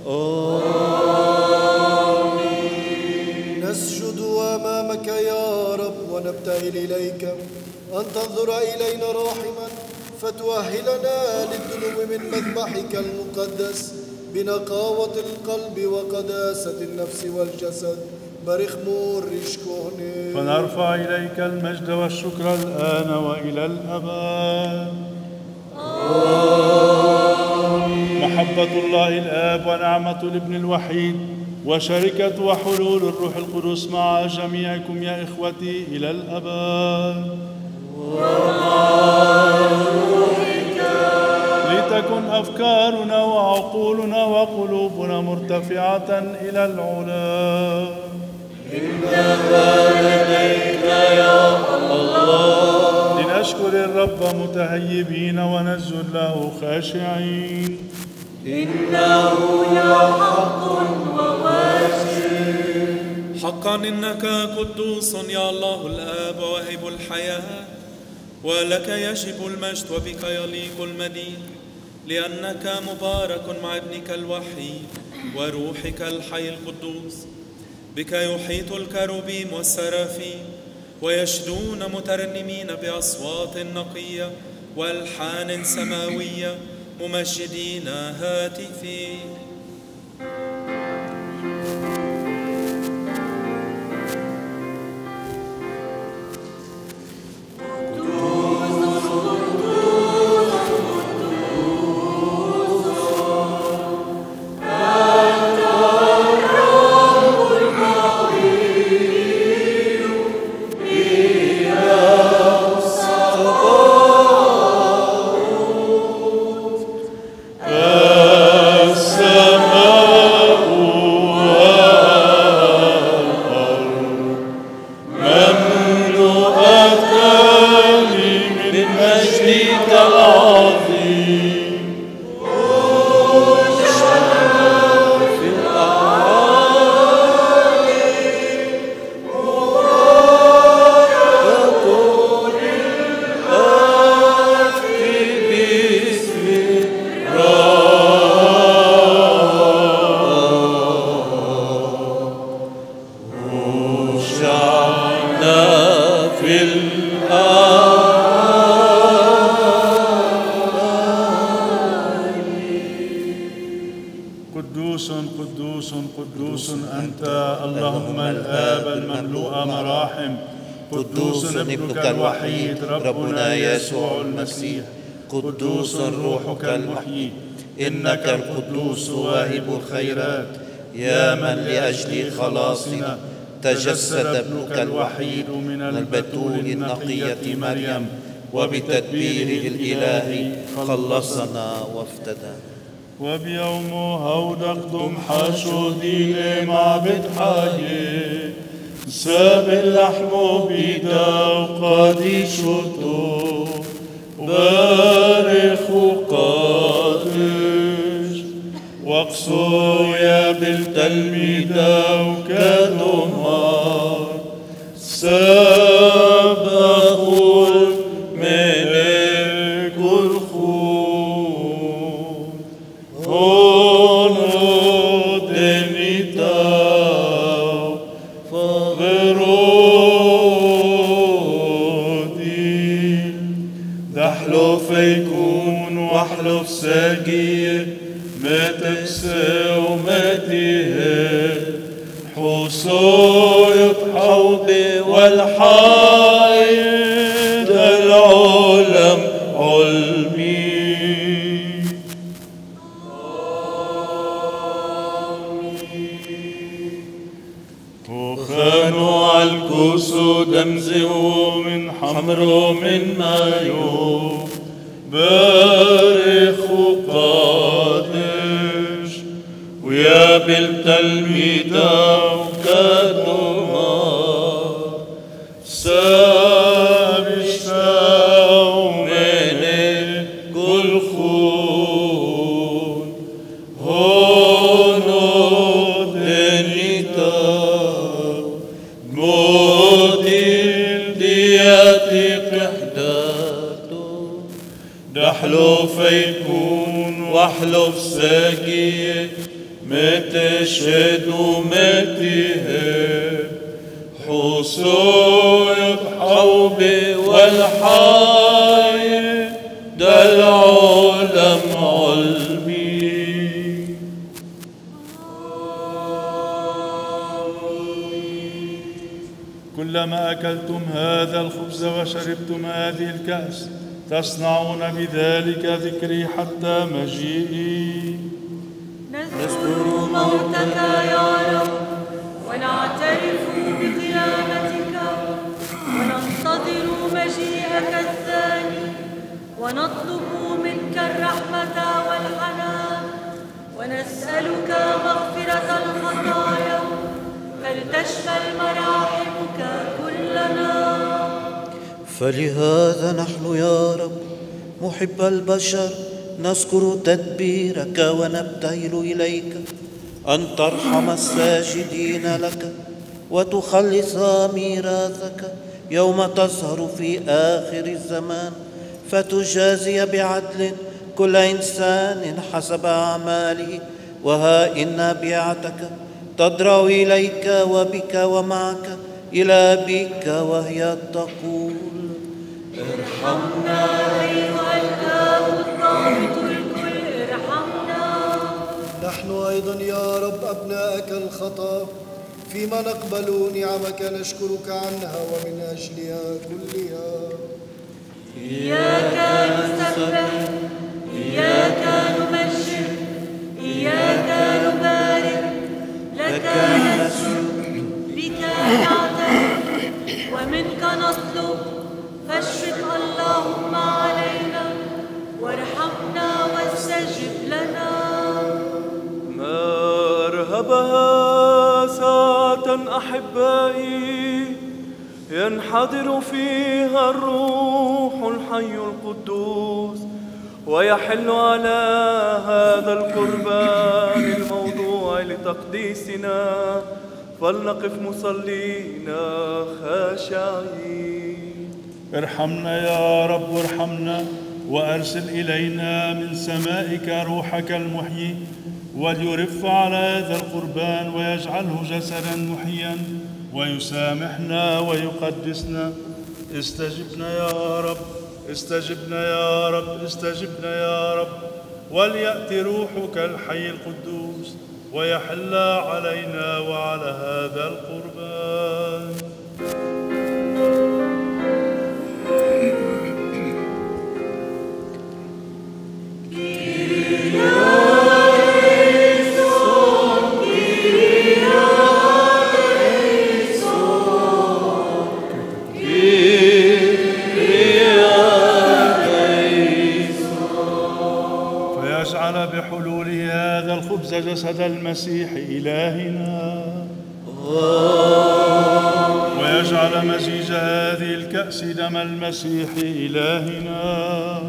آمين. نسجد أمامك يا رب ونبتهل إليك أن تنظر إلينا راحما، فتؤهلنا للدنو من مذبحك المقدس بنقاوة القلب وقداسة النفس والجسد. بارك مورشكوني. فنرفع إليك المجد والشكر الآن وإلى الأبد. محبة الله الآب ونعمة الابن الوحيد وشركة وحلول الروح القدس مع جميعكم يا إخوتي إلى الأبد. لتكن أفكارنا وعقولنا وقلوبنا مرتفعة إلى العلا. إنما لديك يا الله. لنشكر الرب متهيبين ونسجد له خاشعين. إنه لحق وواسع. حقا إنك قدوس يا الله الآب واهب الحياة، ولك يجب المجد وبك يليق المدين، لأنك مبارك مع ابنك الوحيد وروحك الحي القدوس. بك يحيط الكروبيم والسرافيم ويشدون مترنمين بأصوات نقية والحان سماوية ممجدين هاتفين. قدوس روحك المحيي، إنك القدوس واهب الخيرات، يا من لأجل خلاصنا تجسد ابنك الوحيد من البتول النقية مريم، وبتدبيره الإلهي خلصنا وافتدى. وبيوم هودق دم حشودين مع بتحاجي ساب اللحم بيدا وقادي شطو بارخ وقادش واقصو يا بالتلميذة وكدمار سبقوا الملك الخون هونو دنيتاو فغرودي دحلو فيكون واحلف ساقير ما تكسى وما تهب حصوية حوضي والحايد العالم علمي. وخانوا عالكوسو دمزو من حمرو من مايو بارخ وقادش ويا بالتلميذة وكدمار سابشتاو من كل خون هونو دنيتا مودين دياتي قحداتو دحلو فيكون واحلف ساقي ما تشهد وما تهب حصوية حوبي والحاية ده العالم علمي. كلما أكلتم هذا الخبز وشربتم هذه الكأس تصنعون بذلك ذكري حتى مجيئي. نذكر موتك يا رب ونعترف بقيامتك وننتظر مجيئك الثاني ونطلب منك الرحمة والحنان ونسألك مغفرة الخطايا فلتشمل مراحمك كلنا. فلهذا نحن يا رب محب البشر نذكر تدبيرك ونبتهل إليك أن ترحم الساجدين لك وتخلص ميراثك يوم تظهر في آخر الزمان فتجازي بعدل كل إنسان حسب أعماله. وها إن بيعتك تضرع إليك وبك ومعك إلى أبيك وهي تقول: ارحمنا أيها الآب الضابط الكل، ارحمنا. نحن أيضا يا رب أبناءك الخطأ، فيما نقبل نعمك نشكرك عنها ومن أجلها كلها. إياك نسبح، إياك نمجد، إياك نبارك، لك نسجد، بك نعترف، ومنك نطلب. فاشفق اللهم علينا وارحمنا واستجب لنا. ما أرهبها ساعة أحبائي ينحدر فيها الروح الحي القدوس ويحل على هذا القربان الموضوع لتقديسنا، فلنقف مصلين خاشعين. ارحمنا يا رب ارحمنا، وأرسل إلينا من سمائك روحك المحيي، وليرف على هذا القربان ويجعله جسدا محيا ويسامحنا ويقدسنا. استجبنا يا رب، استجبنا يا رب، استجبنا يا رب. وليأتي روحك الحي القدوس ويحل علينا وعلى هذا القربان. بحلول هذا الخبز جسد المسيح إلهنا، ويجعل مزيج هذه الكأس دم المسيح إلهنا.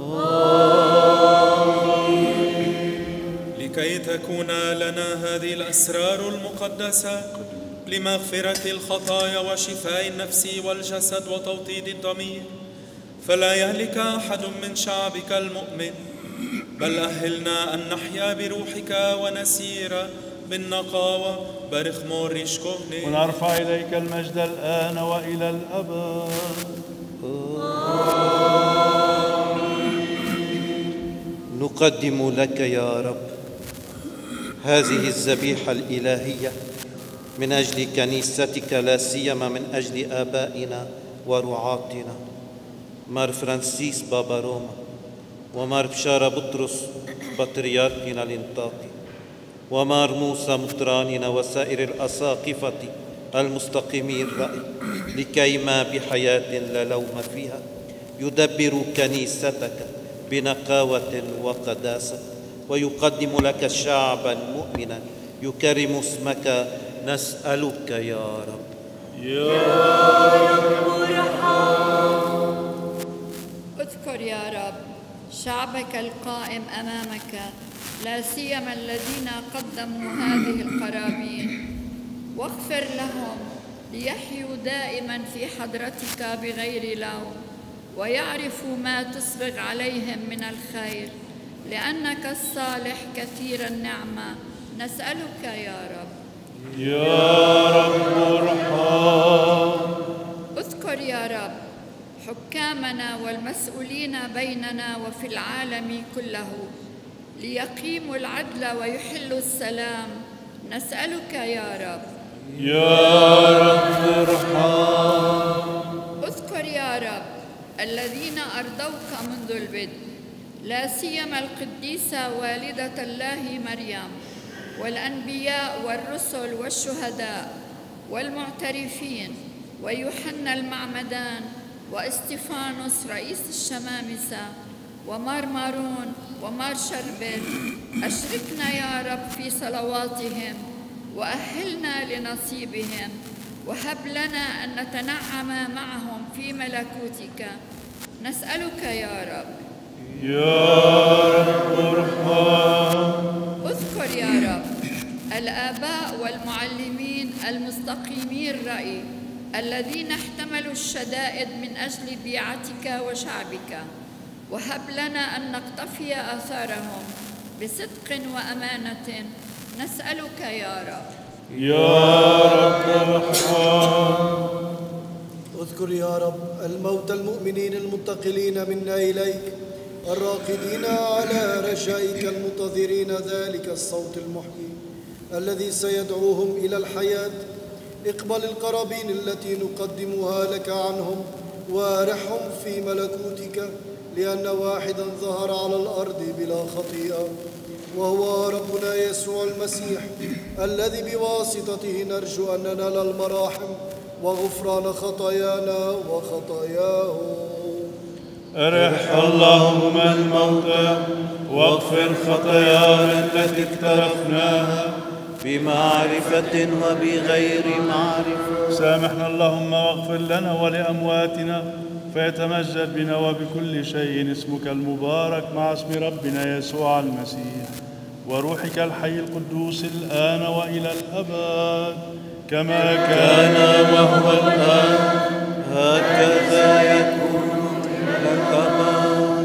لكي تكون لنا هذه الأسرار المقدسة لمغفرة الخطايا وشفاء النفس والجسد وتوطيد الضمير، فلا يهلك أحد من شعبك المؤمن، بل أهلنا أن نحيا بروحك ونسير بالنقاوة. بارخ موريش كهني. ونرفع إليك المجد الآن وإلى الأبد. نقدم لك يا رب هذه الذبيحة الإلهية من أجل كنيستك، لا سيما من أجل آبائنا ورعاتنا مار فرانسيس بابا روما، ومار بشارة بطرس بطريركنا الانطاكي، ومار موسى مطراننا وسائر الأساقفة المستقيمي الرأي، لكيما بحياة لا لوم فيها يدبر كنيستك بنقاوة وقداسة، ويقدم لك شعبا مؤمنا يكرم اسمك. نسألك يا رب. يا رب ارحم. اذكر يا رب شعبك القائم أمامك، لا سيما الذين قدموا هذه القرابين، واغفر لهم ليحيوا دائما في حضرتك بغير لوم، ويعرفوا ما تسبغ عليهم من الخير، لأنك الصالح كثير النعمة. نسألك يا رب. يا رب ارحم. اذكر يا رب حكامنا والمسؤولين بيننا وفي العالم كله، ليقيموا العدل ويحلوا السلام. نسألك يا رب. يا رب ارحم. اذكر يا رب الذين أرضوك منذ البدء، لا سيما القديسة والدة الله مريم، والأنبياء والرسل والشهداء والمعترفين، ويوحنا المعمدان، واستفانوس رئيس الشمامسة، ومار مارون ومار شربل. أشركنا يا رب في صلواتهم وأهلنا لنصيبهم، وهب لنا أن نتنعم معهم في ملكوتك. نسألك يا رب. يا رب ارحم. اذكر يا رب الآباء والمعلمين المستقيمي الرأي الذين احتملوا الشدائد من أجل بيعتك وشعبك، وهب لنا أن نقتفي آثارهم بصدق وأمانة، نسألك يا رب. يا رب ارحم. اذكر يا رب الموتى المؤمنين المنتقلين منا إليك، الراقدين على رجائك، المنتظرين ذلك الصوت المحيي الذي سيدعوهم إلى الحياة. اقبل القرابين التي نقدمها لك عنهم، وارحهم في ملكوتك، لأن واحدا ظهر على الأرض بلا خطيئة، وهو ربنا يسوع المسيح، الذي بواسطته نرجو أن ننال المراحم وغفران خطايانا وخطاياهم. ارح اللهم الموتى واغفر خطايانا التي اقترفناها بمعرفة وبغير معرفة. سامحنا اللهم واغفر لنا ولأمواتنا، فيتمجد بنا وبكل شيء اسمك المبارك مع اسم ربنا يسوع المسيح وروحك الحي القدوس الآن وإلى الأبد، كما كان وهو الآن هكذا يكون إلى الأبد.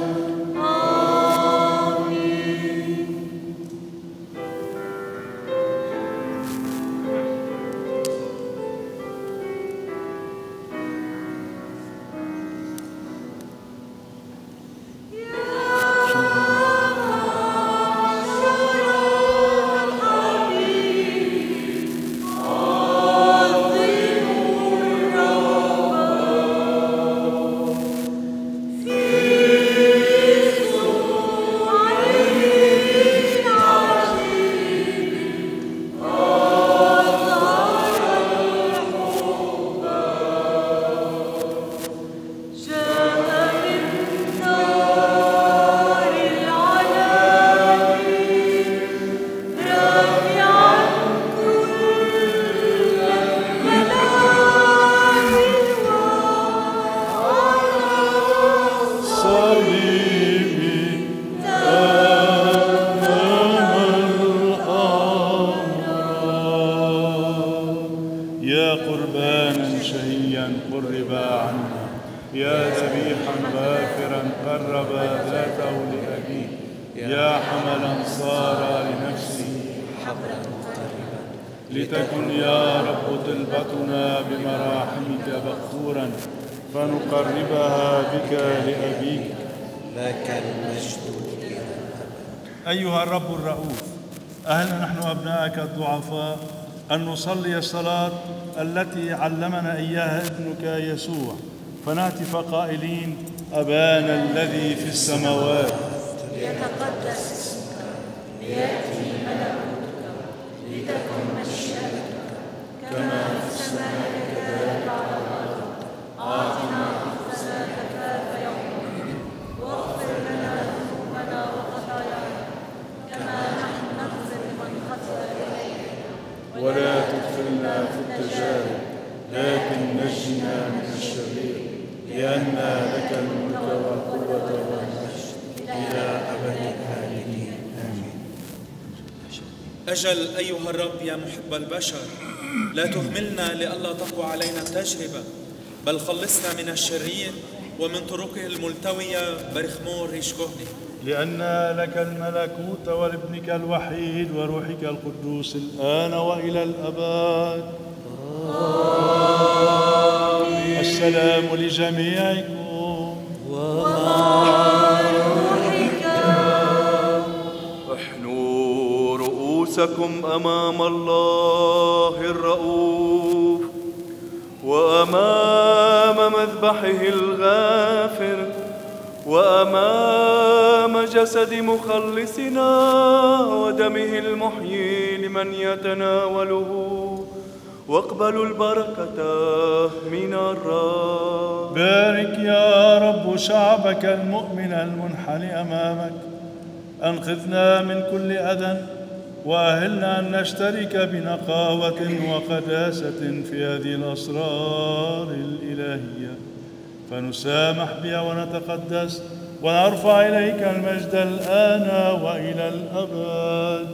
لتكن يا رب طلبتنا بمراحمك مغفورا، فنقربها بك لأبيك. لك المجد إلى الأبد. أيها الرب الرؤوف، أهلنا نحن أبنائك الضعفاء أن نصلي الصلاة التي علمنا إياها ابنك يسوع، فنهتف قائلين: أبانا الذي في السماوات، ليتقدس اسمك، ليأتي ملكوتك، لتكن مشيئتك كما في السماء كذلك على الأرض. أعطنا خبزنا كفاف يومنا، واغفر لنا ذنوبنا وخطايانا كما نحن نغفر لمن خطأ إلينا، ولا تدخلنا في التجارب لكن نجنا من الشرير، لأن لك الملك والقوة والمجد إلى أبد الآبدين. آمين. أجل أيها الرب يا محب البشر، لا تهملنا لئلا تقوى علينا التجربة، بل خلصنا من الشرير ومن طرقه الملتوية برخمور ريشكوهني. لأن لك الملكوت ولابنك الوحيد وروحك القدوس الآن وإلى الأبد. آمين. السلام لجميعكم ومع روحك. احنوا رؤوسكم أمام الله الرؤوف وأمام مذبحه الغافر وأمام جسد مخلصنا ودمه المحيي لمن يتناوله، واقبلوا البركة من الرب. بارك يا رب شعبك المؤمن المنحني أمامك، أنقذنا من كل أذى، وأهلنا أن نشترك بنقاوة وقداسة في هذه الأسرار الإلهية، فنسامح بها ونتقدس ونرفع إليك المجد الآن وإلى الأبد.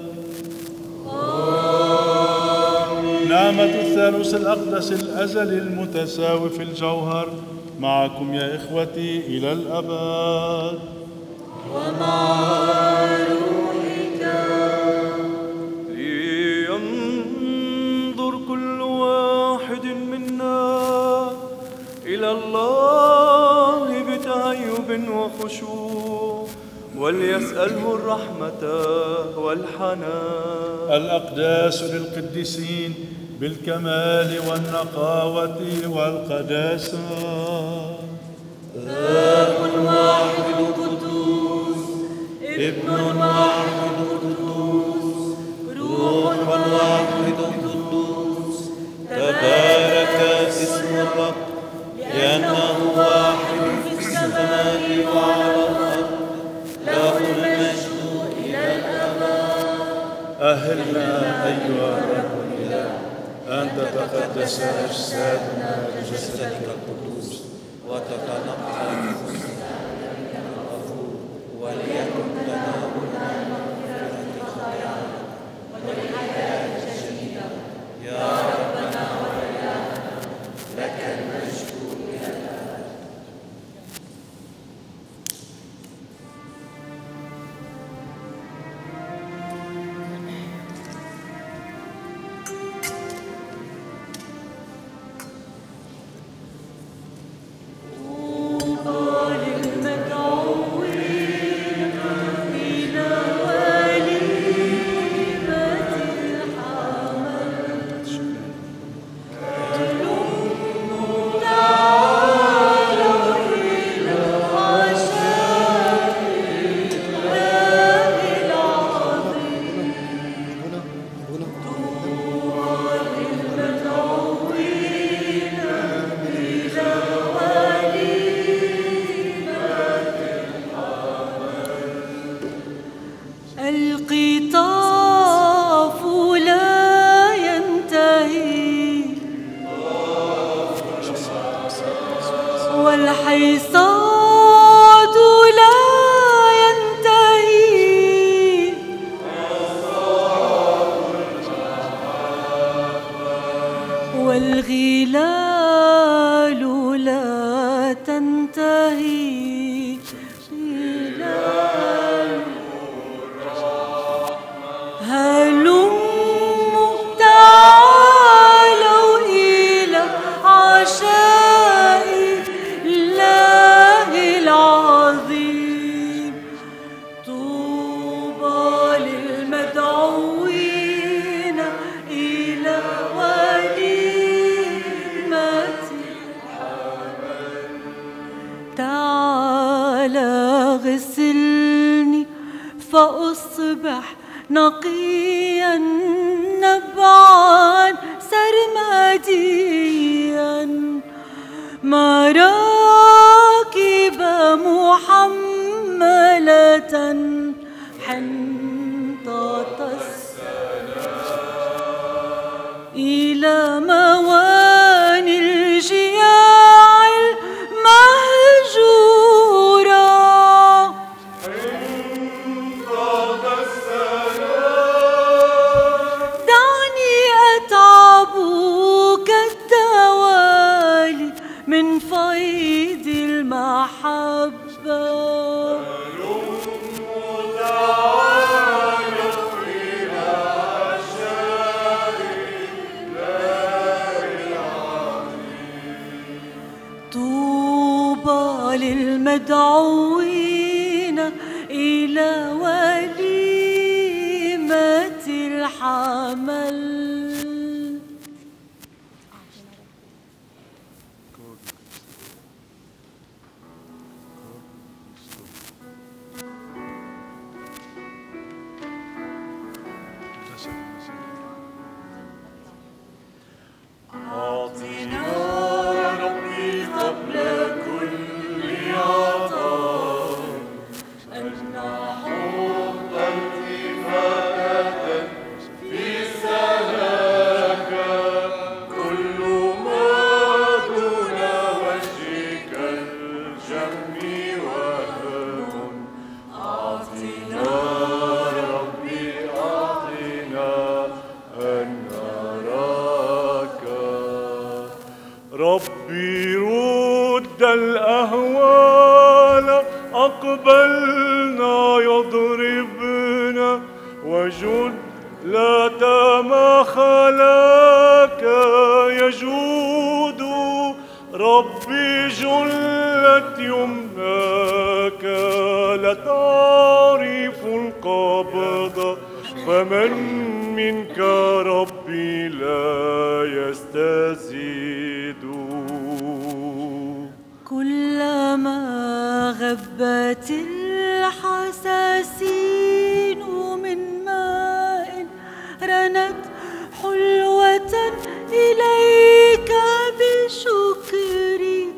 آمين. نعمة الثالوث الأقدس الأزلي المتساوي في الجوهر معكم يا إخوتي إلى الأبد. لينظر كل واحد منا إلى الله بتهيب وخشوع وليسأله الرحمة والحنان. الأقداس للقديسين بالكمال والنقاوة والقداسة. آب واحد قدوس، ابن واحد قدوس، روح واحد قدوس، تبارك اسم الرب لأنه واحد في السماء وعلى الأرض، له المجد إلى الأبد. أهلنا أيها الرب الإله أن تتقدس أجسادنا بجسدك القدوس وتتنقى نفوسنا الغفور، وليكن تناولنا مغفرة خطايانا والحياة الجديدة يا ربنا وإلهنا، لك المجد إلى الأبد. القطاف لا ينتهي والحصاد لا ينتهي والغلال لا تنتهي. هلموا تعالوا إلى عشاء الله العظيم. طوبى للمدعوين إلى وليمة الحمل. تعالى غسلني فأصبح نقيا نبعا سرمديا، مراكب محملة حنطة السلام إلى مواني الجياع المهجورة. كالتوالي من فيض المحبة. طوبى للمدعوين إلى وليمة الحمل. أعطنا ربي قبل كل عطاء أن نحط التفاتة في سناك، كل ما دون وجهك الجم وهم. أعطنا ربي أعطنا أن نراك. ربي رد الأهوال أقبلنا لا تمخلك يجود ربي جلت يمناك، لا تعرف القبض فمن منك ربي لا يستزيد. كلما غبت الحساسين من ماء رنت حلوة إليك بشكري،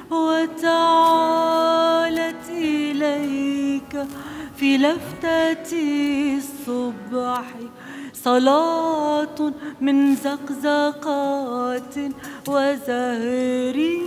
وتعالت إليك في لفتة الصبح صلاة من زقزقات وزهري.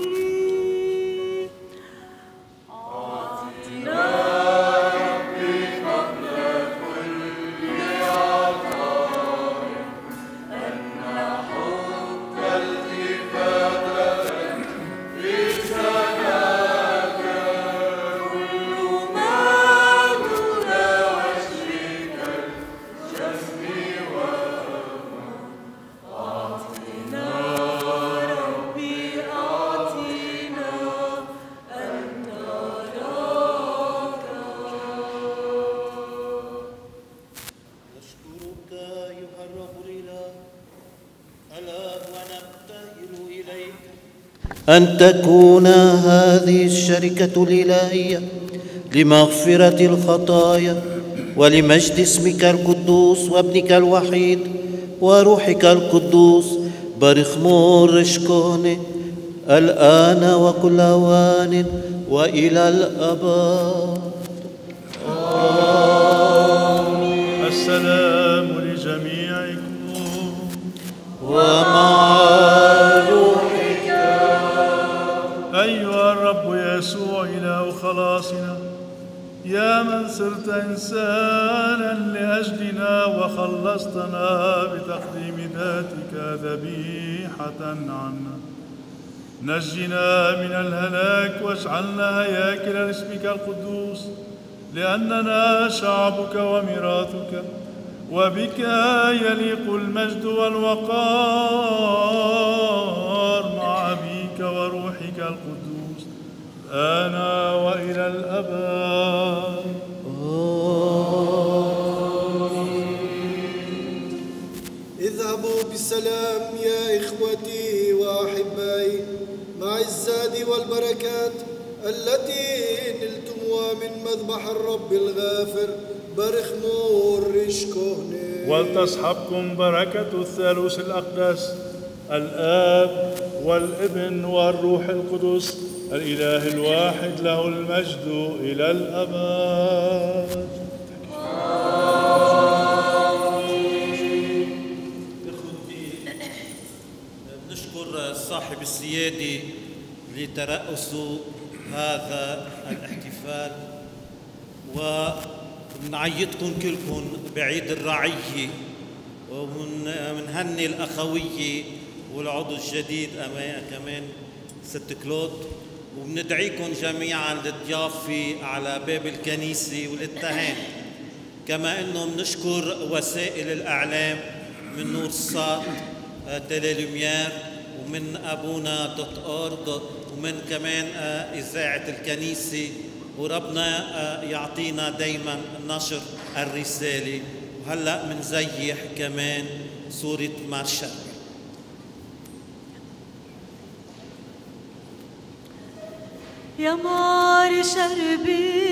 أن تكون هذه الشركة الإلهية لمغفرة الخطايا ولمجد اسمك القدوس وابنك الوحيد وروحك القدوس برخمور رشكون الآن وكل أوان وإلى الأبد. السلام لجميعكم ومع روحك. أيها الرب يسوع إله خلاصنا، يا من صرت إنسانا لأجلنا وخلصتنا بتقديم ذاتك ذبيحة عنا، نجنا من الهلاك واجعلنا هياكل لاسمك القدوس، لأننا شعبك وميراثك، وبك يليق المجد والوقار مع أبيك وروحك القدوس أنا وإلى الأبد. اذهبوا بسلام يا إخوتي وأحبائي مع الزاد والبركات التي نلتموها من مذبح الرب الغافر برخمور رشكوني. ولتصحبكم بركة الثالوث الأقدس الآب والابن والروح القدس الإله الواحد له المجد إلى الأبد. نشكر صاحب السيادة لترأس هذا الاحتفال، ونعيدكم كلكم بعيد الرعية، ومنهني الأخوية والعضو الجديد كمان ست كلود، وبندعيكم جميعا للضيافة على باب الكنيسة وللتهاني. كما انه بنشكر وسائل الإعلام من نور الصاد تيليلوميير، ومن أبونا .org، ومن كمان إذاعة الكنيسة، وربنا يعطينا دايما نشر الرسالة. وهلأ منزيح كمان صورة مارشال. يا مار شربي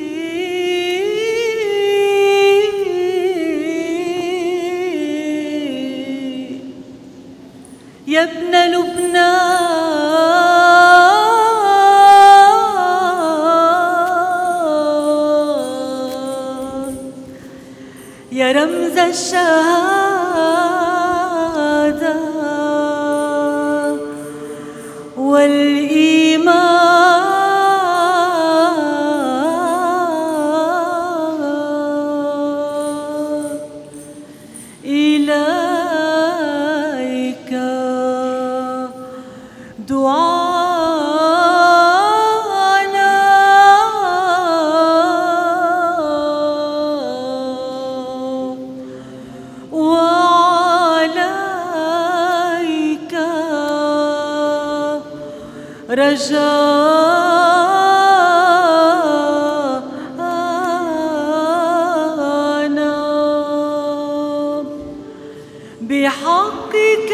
يا ابن لبنان، يا رمز الشهادة والإيمان، إليك دعانا رجاءنا بحقك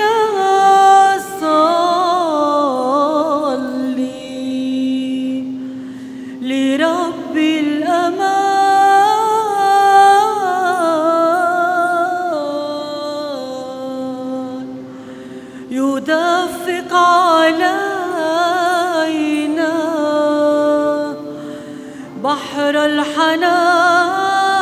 صلي لرب الأمان يدفق علينا بحر الحنان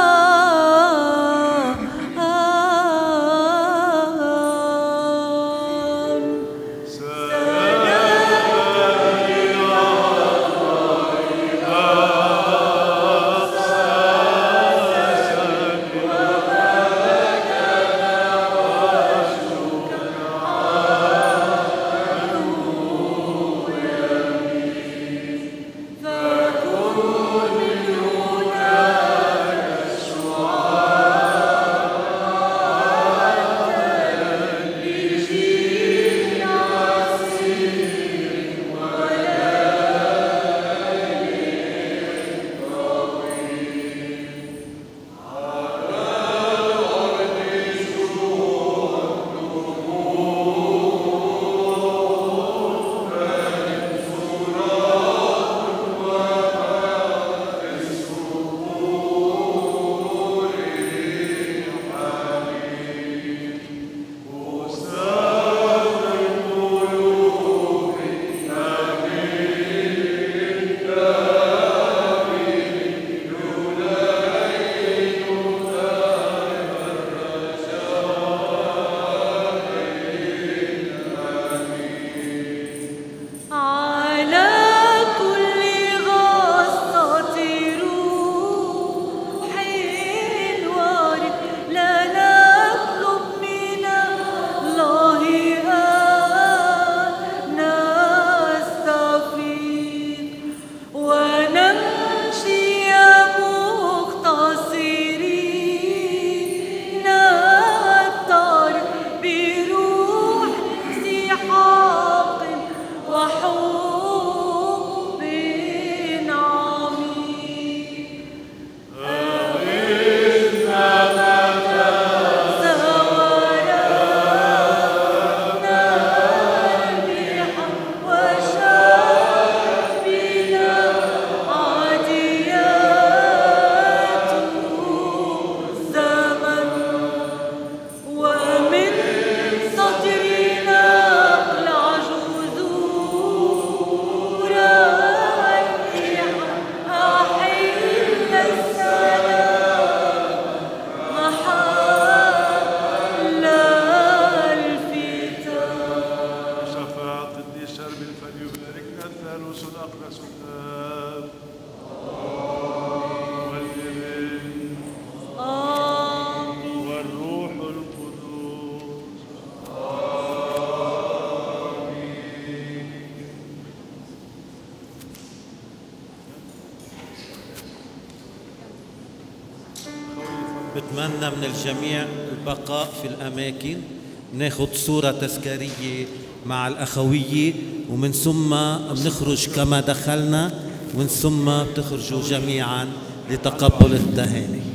بتمنى من الجميع البقاء في الأماكن، ناخد صورة تذكارية مع الأخوية ومن ثم بنخرج كما دخلنا ومن ثم بتخرجوا جميعا لتقبل التهاني.